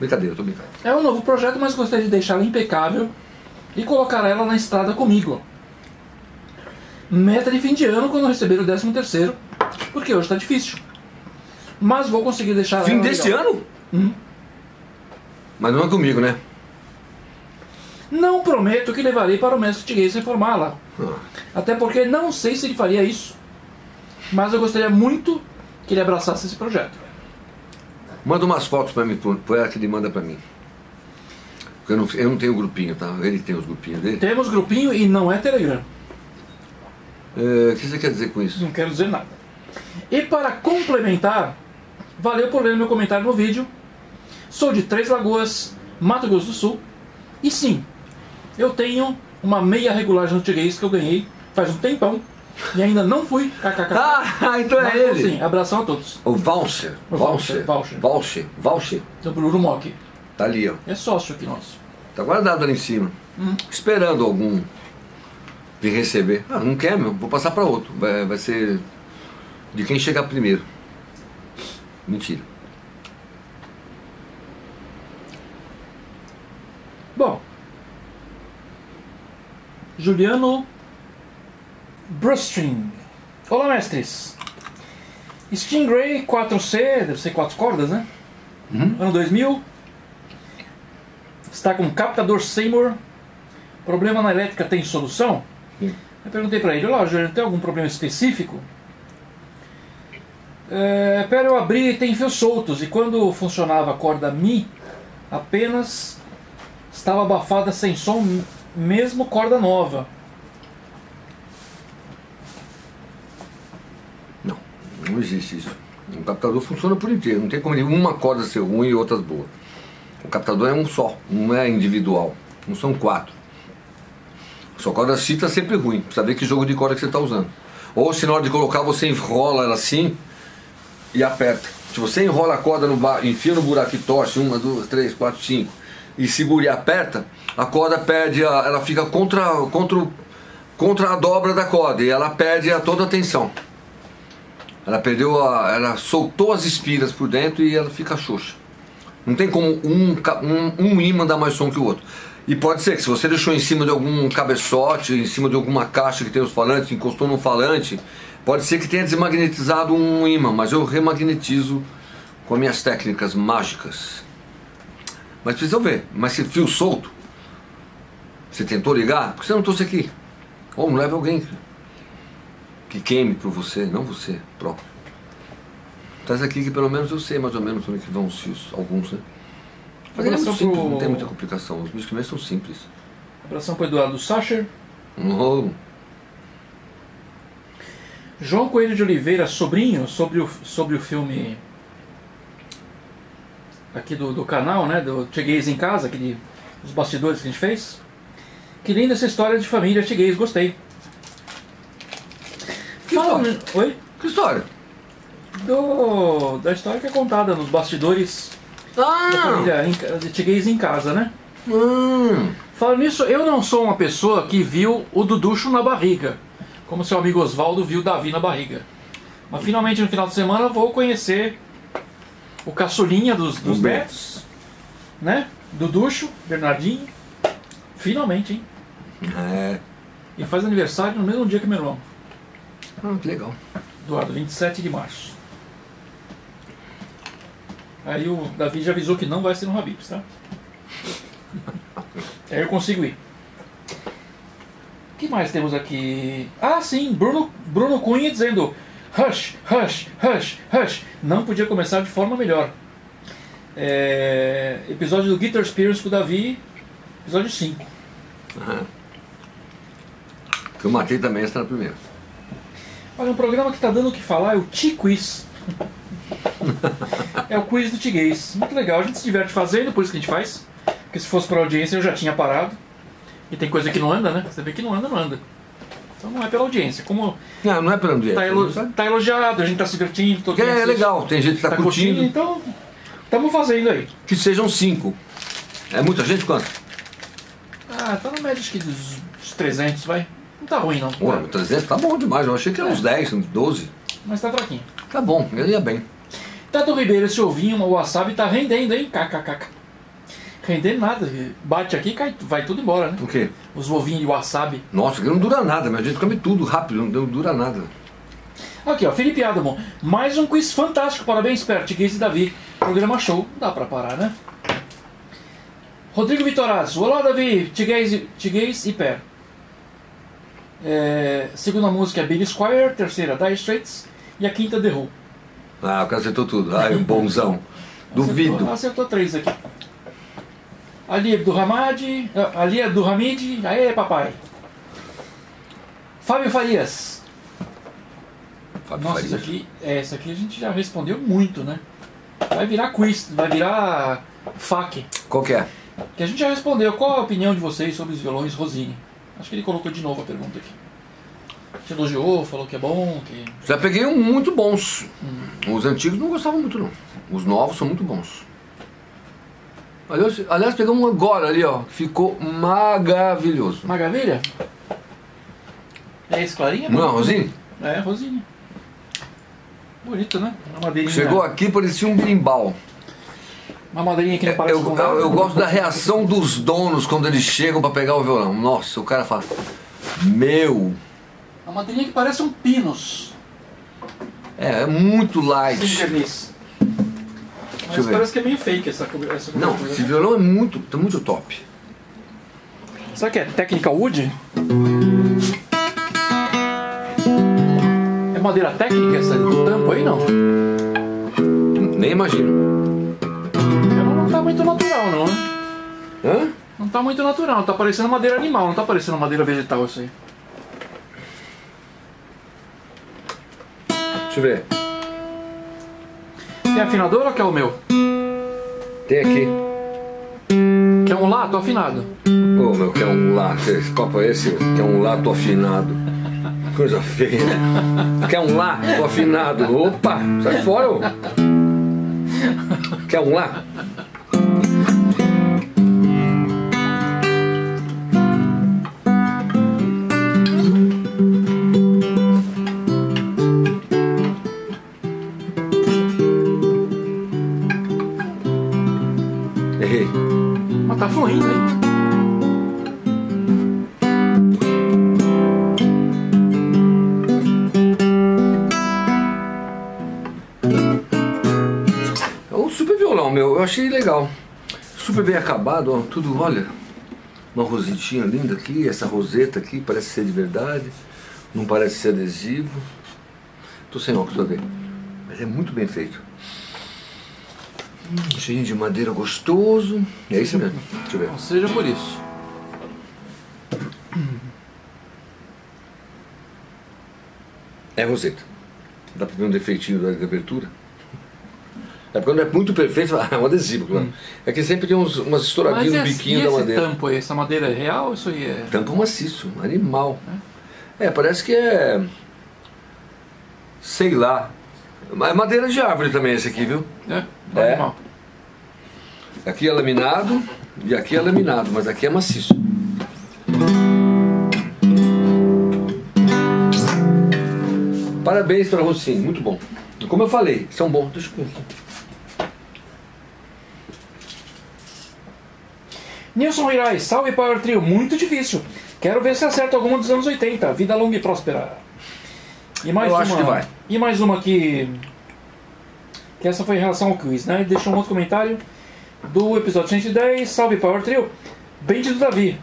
Brincadeira, eu tô brincando. É um novo projeto, mas gostaria de deixá-la impecável e colocar ela na estrada comigo. Meta de fim de ano quando receber o décimo terceiro, porque hoje tá difícil. Mas vou conseguir deixar Fim ela deste legal. ano? Hum. Mas não é comigo, né? Não prometo que levarei para o mestre Tiguez reformá-la. Ah. Até porque não sei se ele faria isso. Mas eu gostaria muito que ele abraçasse esse projeto. Manda umas fotos pra mim, por, por ela que ele manda pra mim. Porque eu não, eu não tenho grupinho, tá? Ele tem os grupinhos dele. Temos grupinho e não é Telegram. É, o que você quer dizer com isso? Não quero dizer nada. E para complementar, valeu por ler meu comentário no vídeo. Sou de Três Lagoas, Mato Grosso do Sul. E sim, eu tenho uma meia regulagem no Tiguez que eu ganhei faz um tempão. E ainda não fui. Kkk. Ah, então é Mas, ele. Sim, abração a todos. O Valcher. O Valcher. Valcher. Valcher. Valcher. Do Bruno Mock. Tá ali, ó. É sócio aqui nosso. Tá guardado ali em cima. Hum. Esperando algum vir receber. Ah, não quer, meu. Vou passar pra outro. Vai, vai ser de quem chegar primeiro. Mentira. Bom. Juliano Brustring. Olá, mestres. Stingray quatro C, deve ser quatro cordas, né? Uhum. Ano dois mil. Está com captador Seymour. Problema na elétrica tem solução? Sim. Eu perguntei para ele, olá, Juliano, tem algum problema específico? É, pera, eu abri e tem fios soltos. E quando funcionava a corda Mi, apenas estava abafada sem som, mesmo corda nova. Não, não existe isso. O captador funciona por inteiro. Não tem como uma corda ser ruim e outras boas. O captador é um só, não é individual. Não são quatro. Sua corda C está sempre ruim. Precisa ver que jogo de corda que você está usando. Ou se na hora de colocar você enrola ela assim e aperta. Se você enrola a corda, no ba... enfia no buraco e torce, uma, duas, três, quatro, cinco, e segura e aperta, a corda perde, a... ela fica contra, contra, contra a dobra da corda e ela perde a toda a tensão. Ela perdeu a... ela soltou as espiras por dentro e ela fica xoxa. Não tem como um, um, um ímã dar mais som que o outro. E pode ser que se você deixou em cima de algum cabeçote, em cima de alguma caixa que tem os falantes, encostou num falante, pode ser que tenha desmagnetizado um ímã, mas eu remagnetizo com minhas técnicas mágicas. Mas precisam ver, mas se fio solto, você tentou ligar, por que você não trouxe aqui? Ou não leva alguém que queime por você, não você próprio. Traz aqui que pelo menos eu sei mais ou menos onde que vão os fios, alguns, né? Mas é muito Abração simples, pro- não tem muita complicação. Os meus são simples. Abração para o Eduardo Sacher. Oh, João Coelho de Oliveira, sobrinho, sobre o, sobre o filme aqui do, do canal, né? Do Tiguez em Casa, aquele, os bastidores que a gente fez. Que linda essa história de família Tiguez, gostei. Que Fala, história? oi? que história? Do, da história que é contada nos bastidores da Ah! família em, ca- de Tiguez em Casa, né? Hum, Falando nisso, eu não sou uma pessoa que viu o Duducho na barriga, como seu amigo Oswaldo viu o Davi na barriga. Mas finalmente no final de semana eu vou conhecer o caçulinha dos, dos Uhum. Betos, né? Duducho, Bernardinho. Finalmente, hein? é. E faz aniversário no mesmo dia que meu irmão, Ah, que legal. Eduardo, vinte e sete de março. Aí o Davi já avisou que não vai ser no Habib's, tá? Aí eu consigo ir. O que mais temos aqui? Ah, sim, Bruno, Bruno Cunha dizendo Hush, hush, hush, hush. Não podia começar de forma melhor. É, episódio do Guitar Spears com o Davi, episódio cinco. Que eu matei também está na primeira. Olha, um programa que tá dando o que falar é o T-Quiz. É o quiz do Tiguez. Muito legal, a gente se diverte fazendo, por isso que a gente faz. Porque se fosse pra audiência eu já tinha parado. E tem coisa que não anda, né? Você vê que não anda, não anda. Então não é pela audiência. Como Não, não é pelo ambiente. tá, elo- tá elogiado, a gente tá se divertindo. Todo mundo É assiste, legal, tem gente que tá, tá curtindo. curtindo. Então, estamos fazendo aí. Que sejam cinco. É muita gente quanto? Ah, tá na média acho que dos, dos trezentos, vai. Não tá ruim não. Pô, trezentos tá bom demais. Eu achei que era uns dez, uns doze. Mas tá fraquinho. Tá bom, eu ia bem. Tato Ribeiro, esse ovinho, o wasabi tá rendendo, hein? Kkkk. Render nada. Bate aqui e cai, vai tudo embora, né? O quê? Os ovinhos de wasabi. Nossa, aqui não dura nada, mas a gente come tudo rápido, não dura nada. Aqui, ó, Felipe Adamo. Mais um quiz fantástico. Parabéns, Per, Tiguez e Davi. Programa show. Dá pra parar, né? Rodrigo Vitorazzo. Olá, Davi, Tiguez, Tiguez e Per. É, segunda música é Billy Squire. Terceira, Dire Straits. E a quinta, The Who. Ah, o cara acertou tudo. Ai, bonzão. Duvido. Acertou, acertou três aqui. Ali é do Hamad. Ali é do Hamid. Aê, papai. Fábio Farias. Fábio Nossa, Farias. isso aqui, é, isso aqui a gente já respondeu muito, né? Vai virar quiz, vai virar F A Q. Qual que é? Que a gente já respondeu. Qual a opinião de vocês sobre os violões Rosini? Acho que ele colocou de novo a pergunta aqui. Te elogiou, falou que é bom, que... Já peguei um muito bons. Hum. Os antigos não gostavam muito, não. Os novos são muito bons. Aliás, aliás pegamos um agora ali, ó. Ficou maravilhoso. Maravilha? É esse clarinha? Não, Rosini? É, Rosini. Bonito, né? Uma madeirinha. Chegou aqui, parecia um berimbau. Uma madeirinha que não parece Eu, com eu, nada. eu gosto da reação dos donos quando eles chegam pra pegar o violão. Nossa, o cara fala... Meu... Uma madeirinha que parece um pinus. É, é muito light. Sem verniz. eu Mas ver. parece que é meio fake essa, essa Não, cobertura, esse né? violão é muito, tá muito top. Será que é Technical Wood? É madeira técnica essa do tampo aí, não? Nem imagino. Ela não tá muito natural, não, né? Hã? Não tá muito natural, tá parecendo madeira animal, não tá parecendo madeira vegetal isso aí. Deixa eu ver. Tem afinador ou quer o meu? Tem aqui. Quer um lá? Tô afinado. Ô, meu, quer um lá. Esse copo é esse? Quer um lá, tô afinado. Coisa feia. Quer um lá, tô afinado. Opa, sai fora, ô. Quer um lá? Errei. Mas tá fluindo, hein? É um super violão, meu. Eu achei legal. Super bem acabado, ó. Tudo, olha. Uma rosetinha linda aqui. Essa roseta aqui parece ser de verdade. Não parece ser adesivo. Tô sem óculos pra ver. Mas é muito bem feito. Hum, cheirinho de madeira gostoso. É isso mesmo. Deixa eu ver. Não seja por isso. É roseta. Dá pra ver um defeitinho da da abertura. É porque quando é muito perfeito, é um adesivo, claro. É que sempre tem uns, umas estouradinhas no esse, biquinho e da esse madeira. tampo aí? Essa madeira é real ou isso aí é... Tampo maciço, animal. É, parece que é... Sei lá. É madeira de árvore também esse aqui, viu? É? É. Animal. Aqui é laminado e aqui é laminado, mas aqui é maciço. Parabéns para a Rossini, muito bom. Como eu falei, são bons. Deixa eu ver aqui. Nilson Hirai, salve Power Trio, muito difícil. Quero ver se acerta alguma dos anos oitenta. Vida longa e próspera. E mais Eu uma, acho que vai. E mais uma que. Que essa foi em relação ao quiz, né? Ele deixou um outro comentário do episódio cento e dez. Salve Power Trio. Bend do Davi.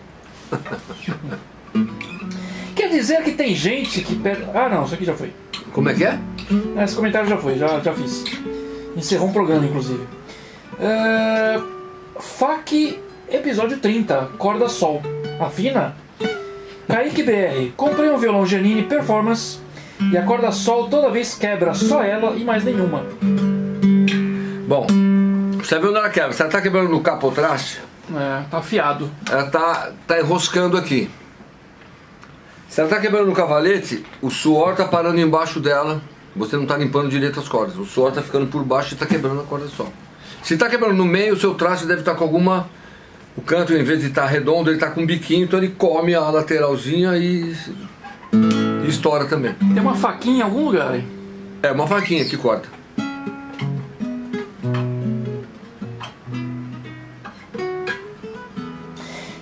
Quer dizer que tem gente que pede. Ah, não, isso aqui já foi. Como é que é? Esse comentário já foi, já, já fiz. Encerrou um programa, inclusive. É... F A Q episódio trinta, corda sol. Afina? Kaique B R, comprei um violão Giannini Performance e a corda sol toda vez quebra, só ela e mais nenhuma. Bom, você viu onde ela quebra? Se ela tá quebrando no capotraste, É, tá afiado. ela tá, tá enroscando aqui. Se ela tá quebrando no cavalete, o suor tá parando embaixo dela, você não tá limpando direito as cordas. O suor tá ficando por baixo e tá quebrando a corda só. Se tá quebrando no meio, o seu traste deve estar com alguma... O canto, em vez de estar redondo, ele tá com um biquinho, então ele come a lateralzinha e... e estoura também. Tem uma faquinha em algum lugar, hein? É, uma faquinha que corta.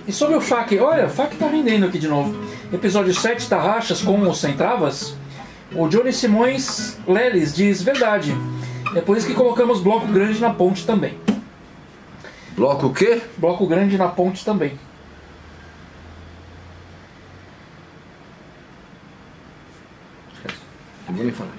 E sobre o F A Q, olha, o F A Q tá rendendo aqui de novo. Episódio sete, Tarraxas com ou sem travas. O Johnny Simões Leles diz, verdade. É por isso que colocamos bloco grande na ponte também. Bloco o quê? Bloco grande na ponte também. Esquece. Não vou nem falar.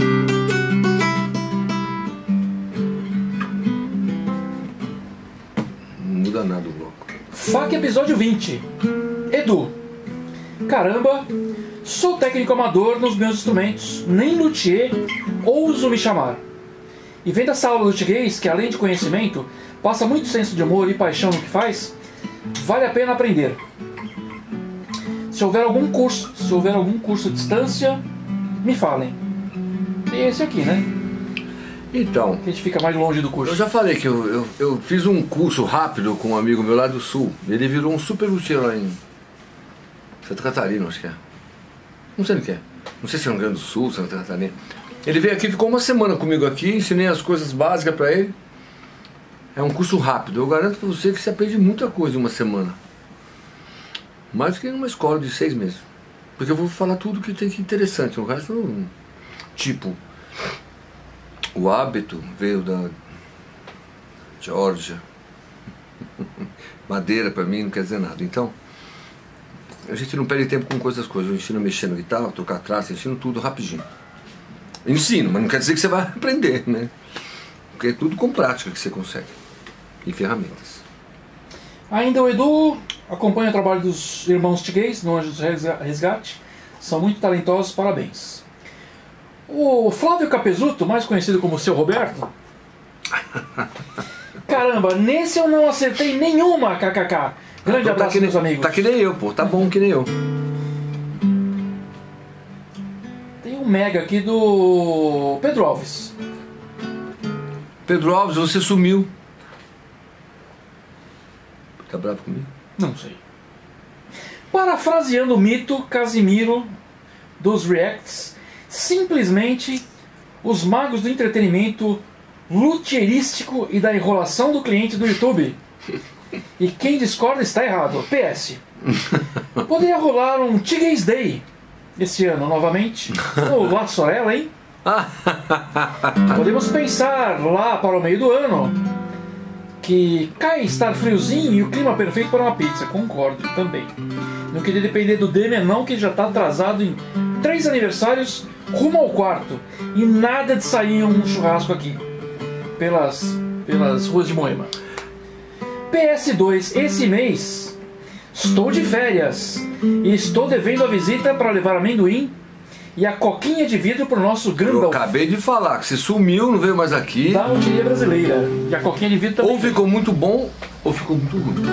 Não muda nada o bloco. F A Q episódio vinte. Edu. Caramba, sou técnico amador nos meus instrumentos, nem luthier ouso me chamar. E vendo essa aula do Tiguês, que além de conhecimento, passa muito senso de humor e paixão no que faz, vale a pena aprender. Se houver algum curso, se houver algum curso à distância, me falem. E esse aqui, né? Então, Que a gente fica mais longe do curso. eu já falei que eu, eu, eu fiz um curso rápido com um amigo meu lá do Sul. Ele virou um super luthier lá em Santa Catarina, acho que é. Não sei o que é. Não sei se é no Rio Grande do Sul, Santa Catarina. Ele veio aqui, ficou uma semana comigo aqui, ensinei as coisas básicas pra ele. É um curso rápido. Eu garanto pra você que você aprende muita coisa em uma semana. Mais do que numa escola de seis meses. Porque eu vou falar tudo que tem que interessante. O resto, não... tipo, o hábito veio da Geórgia. Madeira pra mim não quer dizer nada. Então, a gente não perde tempo com coisas coisas. Eu ensino a mexer no guitarra, tocar traço, ensino tudo rapidinho. Ensino, mas não quer dizer que você vai aprender, né? Porque é tudo com prática que você consegue. E ferramentas. Ainda o Edu acompanha o trabalho dos irmãos Tiguês no Anjos do Resgate. São muito talentosos, parabéns. O Flávio Capezuto, mais conhecido como Seu Roberto. Caramba, nesse eu não acertei nenhuma, kkk. Grande Tá abraço, que nem- meus amigos. Tá que nem eu, pô. Tá bom que nem eu. Tem um mega aqui do Pedro Alves. Pedro Alves, você sumiu. Tá bravo comigo? Não sei. Parafraseando o mito Casimiro dos Reacts, simplesmente os magos do entretenimento luthierístico e da enrolação do cliente do YouTube. E quem discorda está errado. P S. Poderia rolar um Tiguês Day esse ano novamente? Ou La Sorella, hein? Podemos pensar lá para o meio do ano que cai estar friozinho e o clima perfeito para uma pizza. Concordo também. Não queria depender do Demian não, que já está atrasado em três aniversários rumo ao quarto. E nada de sair um churrasco aqui pelas, pelas ruas de Moema. P S dois, esse mês estou de férias e estou devendo a visita para levar amendoim e a coquinha de vidro pro nosso Eu grandão acabei de falar que você sumiu, não veio mais aqui. da loteria brasileira. E a coquinha de vidro também. Ou ficou muito bom, ou ficou muito ruim.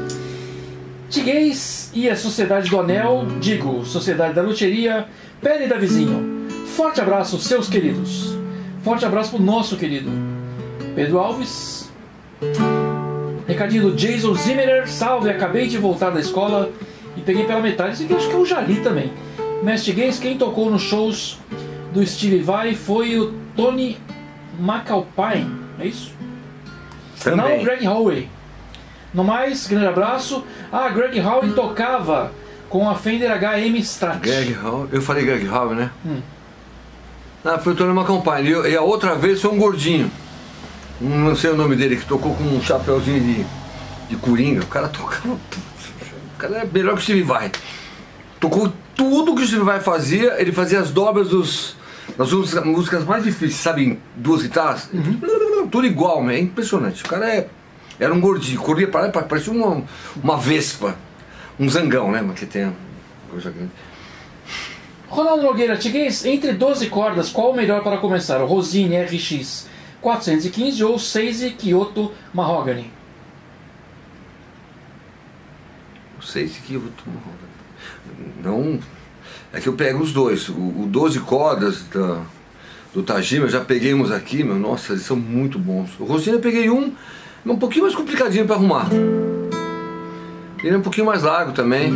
Tiguês e a Sociedade do Anel, digo, Sociedade da Loteria, Pele da Vizinho. Forte abraço, seus queridos. Forte abraço pro nosso querido Pedro Alves. Recadinho do Jason Zimmerer. Salve, acabei de voltar da escola e peguei pela metade. Isso aqui acho que eu já li também. Mestre Games, quem tocou nos shows do Steve Vai foi o Tony McAlpine, é isso? Também. Não, o Greg Howe. No mais, grande abraço. Ah, Greg Howe tocava com a Fender H M Strat. Greg Hall, eu falei Greg Hall, né? Hum. Ah, foi o Tony McAlpine. E, e a outra vez foi um gordinho. Um, não sei o nome dele, que tocou com um chapéuzinho de, de coringa. O cara tocava. O cara é melhor que o Steve Vai. Tocou tudo que o Steve Vai fazia, ele fazia as dobras dos, das músicas, músicas mais difíceis, sabe? Em duas guitarras. Uhum. Tudo igual, né? É impressionante. O cara é, era um gordinho, corria para lá, parecia uma, uma vespa. Um zangão, né? Mas que tem coisa grande. Ronaldo Nogueira, Tiguês, entre doze cordas, qual o melhor para começar? O Rosine R X quatrocentos e quinze ou seis Kyoto Mahogany? O seis Kyoto Mahogany. Não. É que eu pego os dois. O, o doze cordas da, do Tajima, eu já peguei uns aqui, meu. Nossa, eles são muito bons. O Rosine eu peguei um, um pouquinho mais complicadinho para arrumar. Ele é um pouquinho mais largo também.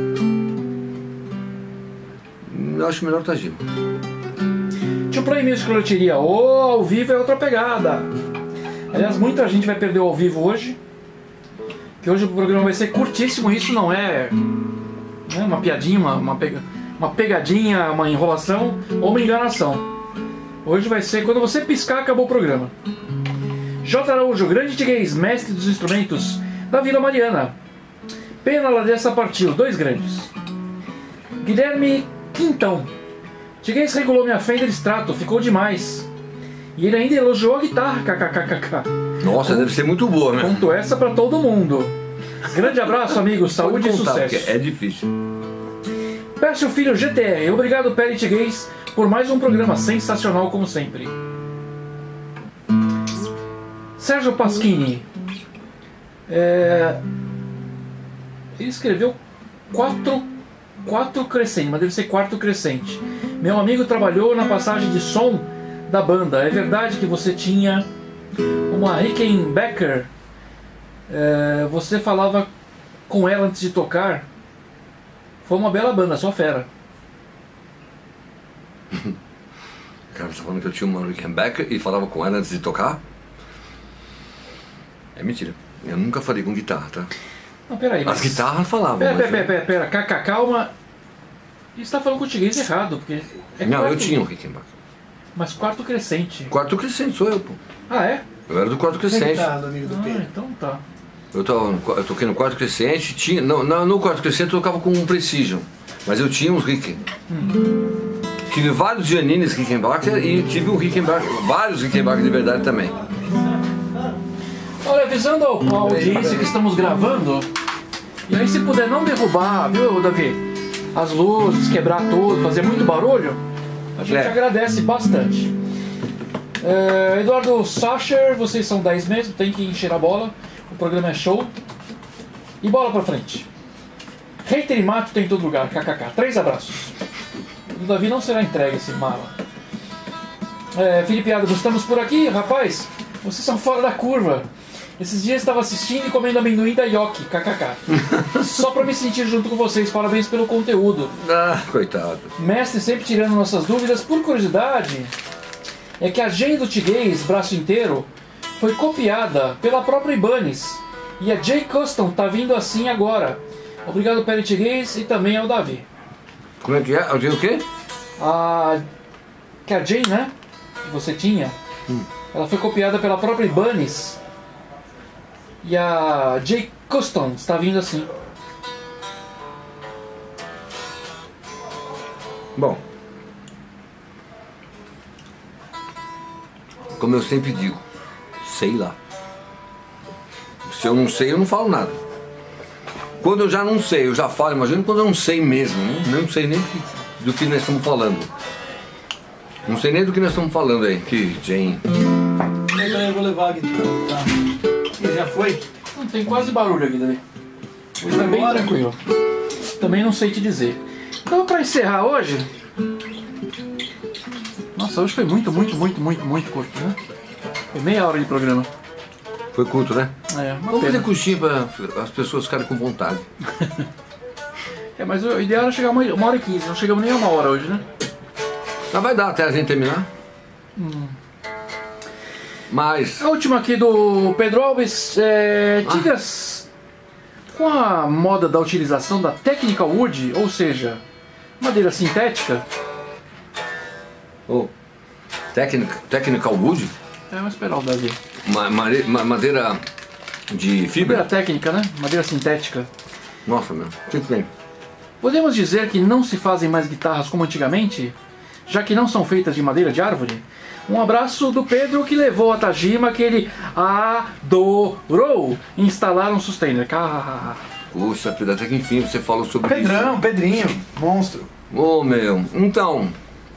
Eu acho melhor o Tajima. To Play Music Loteria, ô, ao vivo é outra pegada. Aliás, muita gente vai perder o ao vivo hoje. Que hoje o programa vai ser curtíssimo, isso não é, não é uma piadinha, uma, uma, pega, uma pegadinha, uma enrolação ou uma enganação. Hoje vai ser quando você piscar, acabou o programa. J. Araújo, grande tiguês, mestre dos instrumentos da Vila Mariana. Pena lá dessa partiu, dois grandes. Guilherme Quintão. Tiguês regulou minha Fender Strato, ficou demais. E ele ainda elogiou a guitarra, kkkk. Nossa, deve ser muito boa, né? Conto essa pra todo mundo. Grande abraço, amigos, saúde e sucesso. É difícil. Pércio Filho G T R, obrigado, Peri Tiguês, por mais um programa sensacional como sempre. Sérgio Paschini. É... Ele escreveu quatro, quatro crescente, mas deve ser quarto crescente. Meu amigo trabalhou na passagem de som da banda. É verdade que você tinha uma Rickenbacker? É... Você falava com ela antes de tocar? Foi uma bela banda, só fera. Cara, você tá falando que eu tinha uma Rickenbacker e falava com ela antes de tocar? É mentira. Eu nunca falei com guitarra, tá? Não, peraí. As Mas... guitarras falavam. Pera, mas pera, eu- pera, pera, pera, pera, calma. Você está falando com o português errado, porque... É Não, quarto- eu tinha um Rickenbacker. Mas quarto crescente. Quarto crescente sou eu, pô. Ah, é? Eu era do quarto crescente. Sentado, amigo do Ah, Pedro. então tá. Eu, tava, no qu- eu toquei no quarto crescente, tinha, no, no, no quarto crescente eu tocava com um Precision, mas eu tinha uns Ricken. Tive vários Giannini's Rickenbacker e tive um Rickenbacker, vários Rickenbacker de verdade também. Olha, avisando ao- a audiência que estamos gravando, e aí se puder não derrubar, viu, Davi? As luzes, quebrar tudo, fazer muito barulho, a gente É. agradece bastante. É, Eduardo Sacher, vocês são dez mesmo, tem que encher a bola, o programa é show. E bola pra frente. Hater e mato tem em todo lugar, kkk. Três abraços. O Davi não será entregue esse mala. É, Felipe Adams, estamos por aqui, rapaz. Vocês são fora da curva. Esses dias estava assistindo e comendo amendoim da Yoki, kkk. Só pra me sentir junto com vocês, parabéns pelo conteúdo. Ah, coitado. Mestre sempre tirando nossas dúvidas. Por curiosidade, é que a Gen do Tiguês, braço inteiro, foi copiada pela própria Ibanez. E a J Custom tá vindo assim agora. Obrigado, Peri Tiguês, e também ao Davi. Como é que é? Eu digo o quê? A... Que a Jane, né? Que você tinha, ela foi copiada pela própria Ibanez. E a J Custom está vindo assim. Bom, como eu sempre digo, sei lá. Se eu não sei, eu não falo nada. Quando eu já não sei, eu já falo. Imagina quando eu não sei mesmo. Não, não sei nem do que nós estamos falando. Não sei nem do que nós estamos falando aí. Que Jane. Eu vou levar a guitarra. Tá. E já foi? Não tem quase barulho aqui, Davi. Hoje tá bem Bora. tranquilo. Também não sei te dizer. Então, pra encerrar hoje... Nossa, hoje foi muito, muito, muito, muito, muito curto, né? Foi meia hora de programa. Foi curto, né? É, uma Vamos fazer pena. coxinha para as pessoas ficarem com vontade. É, mas o ideal era chegar uma, uma hora e quinze. Não chegamos nem a uma hora hoje, né? Mas vai dar até a gente terminar. Mas, A última aqui do Pedro Alves. É, Tigas, com a moda da utilização da Technical Wood, ou seja, madeira sintética... oh, technical, technical wood, É, vamos esperar o Davi. ma- mare- ma- madeira de Madeira fibra. técnica, né? Madeira sintética. Nossa, meu, tudo bem. Podemos dizer que não se fazem mais guitarras como antigamente, já que não são feitas de madeira de árvore? Um abraço do Pedro, que levou a Tajima, que ele adorou instalar um sustainer. Ah, Puxa, Pedro, até que enfim você falou sobre Pedrão, Pedrinho, monstro. isso. Ô, meu, então...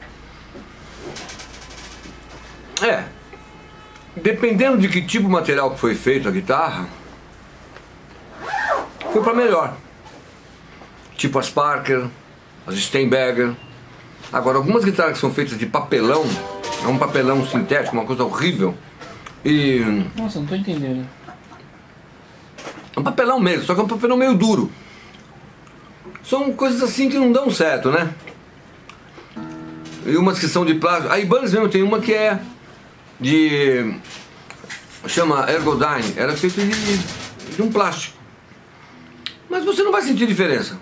É, dependendo de que tipo de material que foi feito a guitarra, foi para melhor. Tipo as Parker, as Steinberger. Agora, algumas guitarras que são feitas de papelão, é um papelão sintético, uma coisa horrível. E nossa, não tô entendendo. é um papelão mesmo, só que é um papelão meio duro. São coisas assim que não dão certo, né? E umas que são de plástico. A Ibanez mesmo tem uma que é de... chama Ergodyne. Era feita de, de um plástico. Mas você não vai sentir diferença.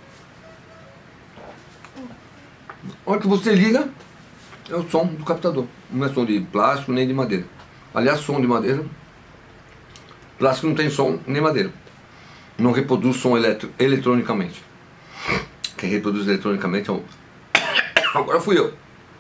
A hora que você liga, é o som do captador. Não é som de plástico nem de madeira. Aliás, som de madeira, plástico não tem som nem madeira. Não reproduz som eletro, eletronicamente. Quem reproduz eletronicamente é o... Agora fui eu.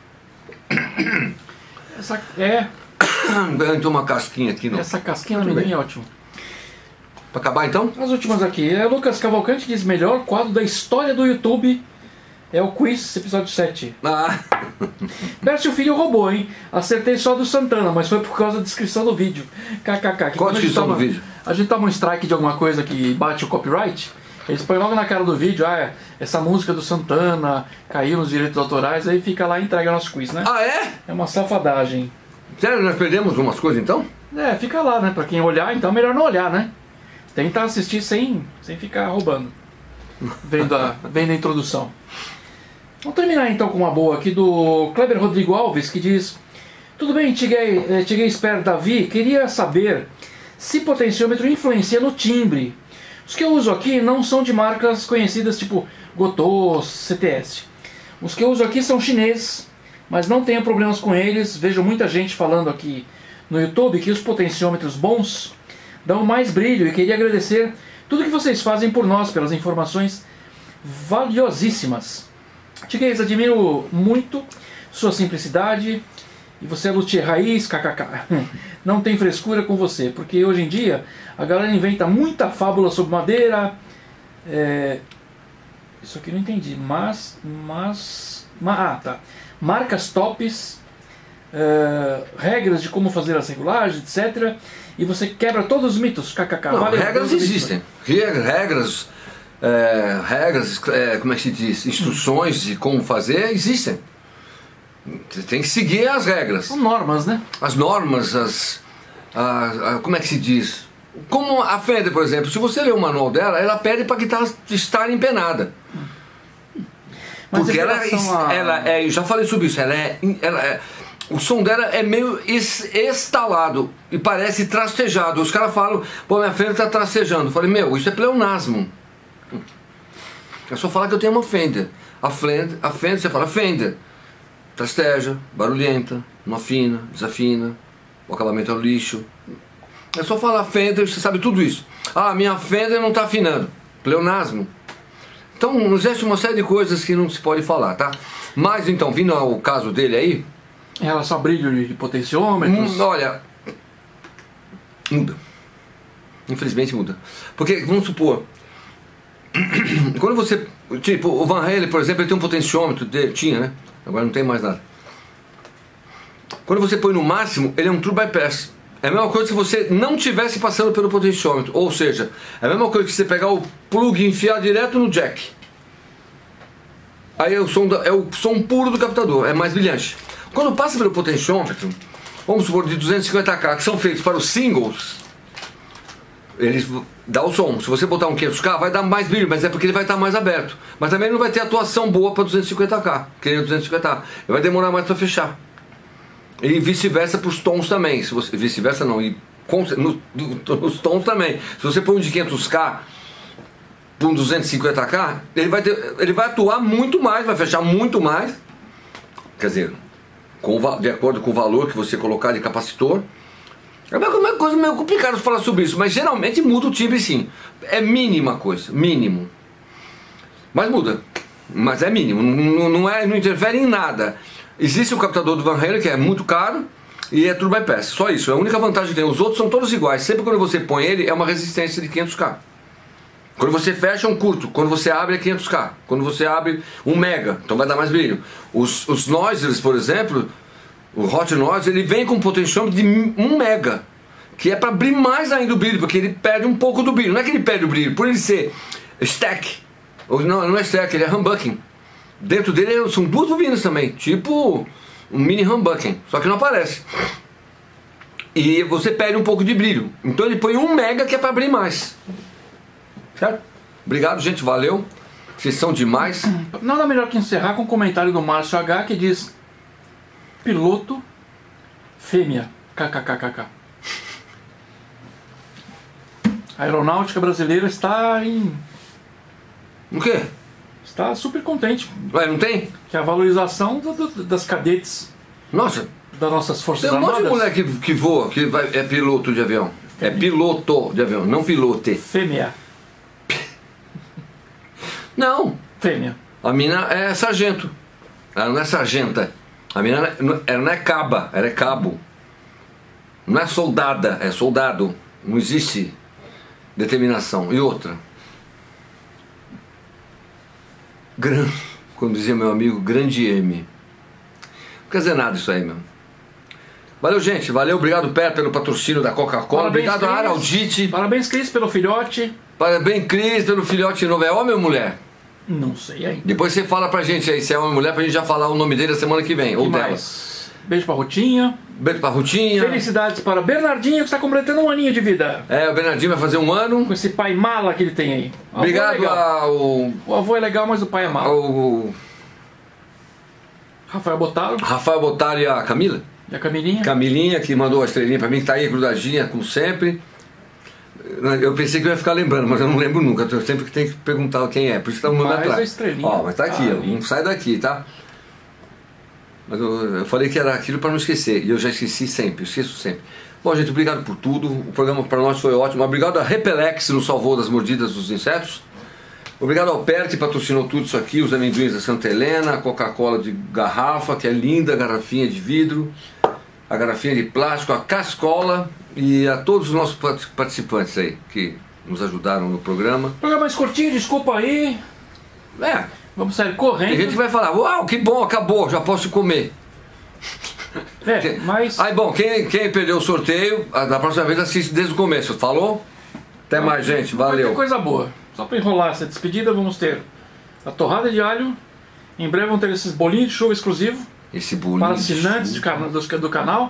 Essa, é, Entrou uma casquinha aqui. No... essa casquinha de Muito amendoim bem. é ótimo. Pra acabar então? As últimas aqui. É, Lucas Cavalcante diz: melhor quadro da história do YouTube é o Quiz, episódio sete. Ah, Pércio Filho roubou, hein? Acertei só do Santana, mas foi por causa da descrição do vídeo. KKK. Que Qual a quando gente descrição toma- do vídeo? A gente toma um strike de alguma coisa que bate o copyright, eles põem logo na cara do vídeo, ah, essa música do Santana caiu nos direitos autorais, aí fica lá e entrega nosso quiz, né? ah é? É uma safadagem. Sério, nós perdemos umas coisas então? É, fica lá, né? Pra quem olhar, então é melhor não olhar, né? Tenta assistir sem, sem ficar roubando. Vendo a, vendo a introdução. Vamos terminar então com uma boa aqui do Kleber Rodrigo Alves, que diz: tudo bem, Tiguei, eh, Tiguei Esper Davi, queria saber se potenciômetro influencia no timbre. Os que eu uso aqui não são de marcas conhecidas tipo Gotô, C T S. Os que eu uso aqui são chineses, mas não tenho problemas com eles. Vejo muita gente falando aqui no YouTube que os potenciômetros bons dão mais brilho, e queria agradecer tudo que vocês fazem por nós, pelas informações valiosíssimas. Tigueis, admiro muito sua simplicidade, e você é luthier raiz, kkk. Não tem frescura com você, porque hoje em dia a galera inventa muita fábula sobre madeira. É... Isso aqui eu não entendi. Mas. mas ma... Ah, tá. Marcas tops, é... regras de como fazer as regulagens, etcétera. E você quebra todos os mitos, kkk. Não, Valeu, regras todos os mitos. existem. Regras, regras, é, regras é, como é que se diz? Instruções de como fazer existem. Você tem que seguir as regras. São normas, né? As normas, as. A, a- como é que se diz? Como a Fender, por exemplo, se você ler o manual dela, ela pede para a guitarra estar empenada. Mas Porque em ela, relação a- ela é, eu já falei sobre isso, ela é, ela é- o som dela é meio es- estalado e parece trastejado. Os caras falam, pô, minha Fender tá trastejando. Eu falei, meu, isso é pleonasmo. É só falar que eu tenho uma Fender. A Fender, a Fender você fala Fender. Trasteja, barulhenta, não afina, desafina, o acabamento é um lixo. É só falar Fender, você sabe tudo isso. Ah, minha Fender não tá afinando. Pleonasmo. Então, existe uma série de coisas que não se pode falar, tá? Mas, então, vindo ao caso dele aí, Em relação a brilho de potenciômetros. hum, olha, muda. Infelizmente muda. Porque, vamos supor, quando você, tipo, o Van Halen, por exemplo, ele tem um potenciômetro dele, tinha, né? Agora não tem mais nada. Quando você põe no máximo, ele é um true bypass. É a mesma coisa se você não tivesse passando pelo potenciômetro. Ou seja, é a mesma coisa que você pegar o plug e enfiar direto no jack. Aí é o som, da- é o som puro do captador, é mais brilhante. Quando passa pelo potenciômetro, vamos supor de duzentos e cinquenta K, que são feitos para os singles, eles dá o som. Se você botar um quinhentos K, vai dar mais brilho, mas é porque ele vai estar mais aberto. Mas também não vai ter atuação boa para duzentos e cinquenta K, que ele é duzentos e cinquenta K. Ele vai demorar mais para fechar. E vice-versa para os tons também. Se você, vice-versa não, e com, no, no, nos tons também. Se você põe um de quinhentos K para um duzentos e cinquenta K, ele vai, ter, ele vai atuar muito mais, vai fechar muito mais. Quer dizer, com, o va- de acordo com o valor que você colocar de capacitor. É uma coisa meio complicada falar sobre isso, mas geralmente muda o timbre sim. É mínima coisa, mínimo. Mas muda. Mas é mínimo, não, não, é, não interfere em nada. Existe o captador do Van Halen que é muito caro e é true bypass. Só isso, é a única vantagem que tem. Os outros são todos iguais. Sempre quando você põe ele é uma resistência de quinhentos K. Quando você fecha é um curto, quando você abre é quinhentos K. Quando você abre um mega, então vai dar mais brilho. Os, os noisers, por exemplo, o Hot Noise, ele vem com um potenciômetro de um mega, que é para abrir mais ainda o brilho, porque ele perde um pouco do brilho. Não é que ele perde o brilho, por ele ser stack, ou não, não é stack, ele é humbucking. Dentro dele são duas bobinas também, tipo um mini humbucking, só que não aparece. E você perde um pouco de brilho. Então ele põe um mega que é para abrir mais. Certo? Obrigado, gente, valeu. Vocês são demais. Nada melhor que encerrar com um comentário do Márcio H que diz: piloto fêmea, kkkk. A aeronáutica brasileira está em O quê? Está super contente. Ué, não tem? Que é a valorização do, do, das cadetes Nossa, das nossas Forças tem um monte Armadas. de mulher que, que voa, que vai, é piloto de avião. É piloto de avião, não pilote. Fêmea. Não, Fêmea. a mina é sargento. Ela não é sargenta. A mina não é- ela não é caba, ela é cabo. Não é soldada, é soldado. Não existe determinação. E outra. Gran, como dizia meu amigo, grande M. Não quer dizer nada isso aí, meu. Valeu, gente. Valeu, obrigado, Pé, pelo patrocínio da Coca-Cola. Parabéns, Obrigado, Cris. Araldite. Parabéns, Cris, pelo filhote. Parabéns, Cris, pelo filhote novo. É homem ou mulher? Não sei ainda. Depois você fala pra gente aí se é homem ou mulher, pra gente já falar o nome dele a semana que vem. E ou dela. mais? Beijo pra Rotinha. Beijo pra Rutinha. Felicidades para Bernardinho, que está completando um aninho de vida. É, o Bernardinho vai fazer um ano. Com esse pai mala que ele tem aí. O avô é Obrigado legal. ao, O avô é legal, mas o pai é mala. ao Rafael Botaro Rafael Botar e a Camila. e a Camilinha. Camilinha, que mandou a estrelinha pra mim, que tá aí grudadinha, como sempre. Eu pensei que eu ia ficar lembrando, mas eu não lembro nunca. Eu sempre que tenho que perguntar quem é. Por isso que tá no nome Mais atrás. a estrelinha. Ó, mas tá aqui, Ah, ó, ali. não sai daqui, tá? Mas eu, eu falei que era aquilo para não esquecer. E eu já esqueci sempre, eu esqueço sempre. Bom, gente, obrigado por tudo. O programa para nós foi ótimo. Obrigado a Repelex, que nos salvou das mordidas dos insetos. Obrigado ao Per, que patrocinou tudo isso aqui. Os amendoins da Santa Helena, a Coca-Cola de garrafa, que é linda, a garrafinha de vidro, a garrafinha de plástico, a Cascola. E a todos os nossos participantes aí, que nos ajudaram no programa. Programa mais curtinho, desculpa aí. É, Vamos sair correndo. tem gente que vai falar, uau, que bom, acabou, já posso comer. É, mas. Aí, bom, quem, quem perdeu o sorteio, a- da próxima vez assiste desde o começo, falou? Até mais, gente, Vai ter valeu. coisa boa. Só para enrolar essa despedida, vamos ter a torrada de alho. Em breve vão ter esses bolinhos de chuva exclusivo Esse bolinho. para assinantes de cana- dos- do canal.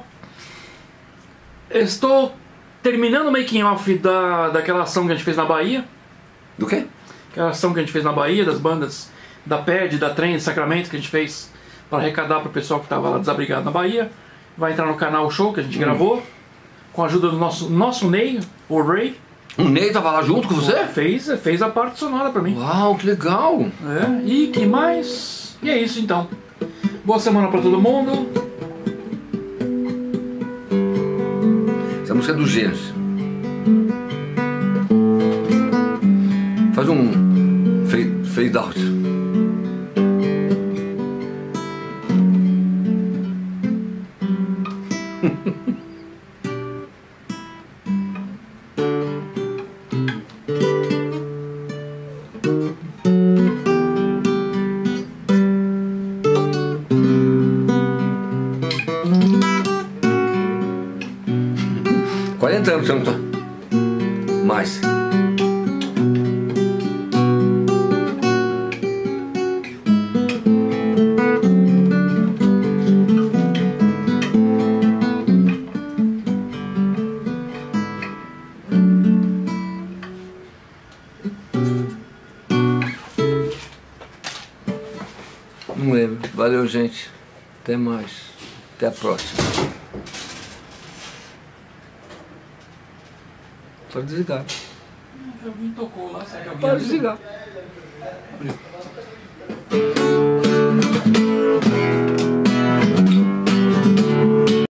Estou terminando o making off da, daquela ação que a gente fez na Bahia. Do quê? Aquela ação que a gente fez na Bahia, das bandas da P E D, da Trem, de Sacramento, que a gente fez para arrecadar para o pessoal que estava lá desabrigado na Bahia. Vai entrar no canal o show que a gente gravou, com a ajuda do nosso, nosso Ney, o Ray. O Ney tava lá junto com você? Fez, fez a parte sonora para mim. Uau, que legal. É, e que mais? E é isso então. Boa semana para todo mundo. Essa música é do Gênesis. Faz um fade, fade out. quarenta anos você não tá. Mais. Não lembro. Valeu, gente. Até mais. Até a próxima. Pode desligar. Alguém tocou lá, será que alguém Pode desligar. abriu?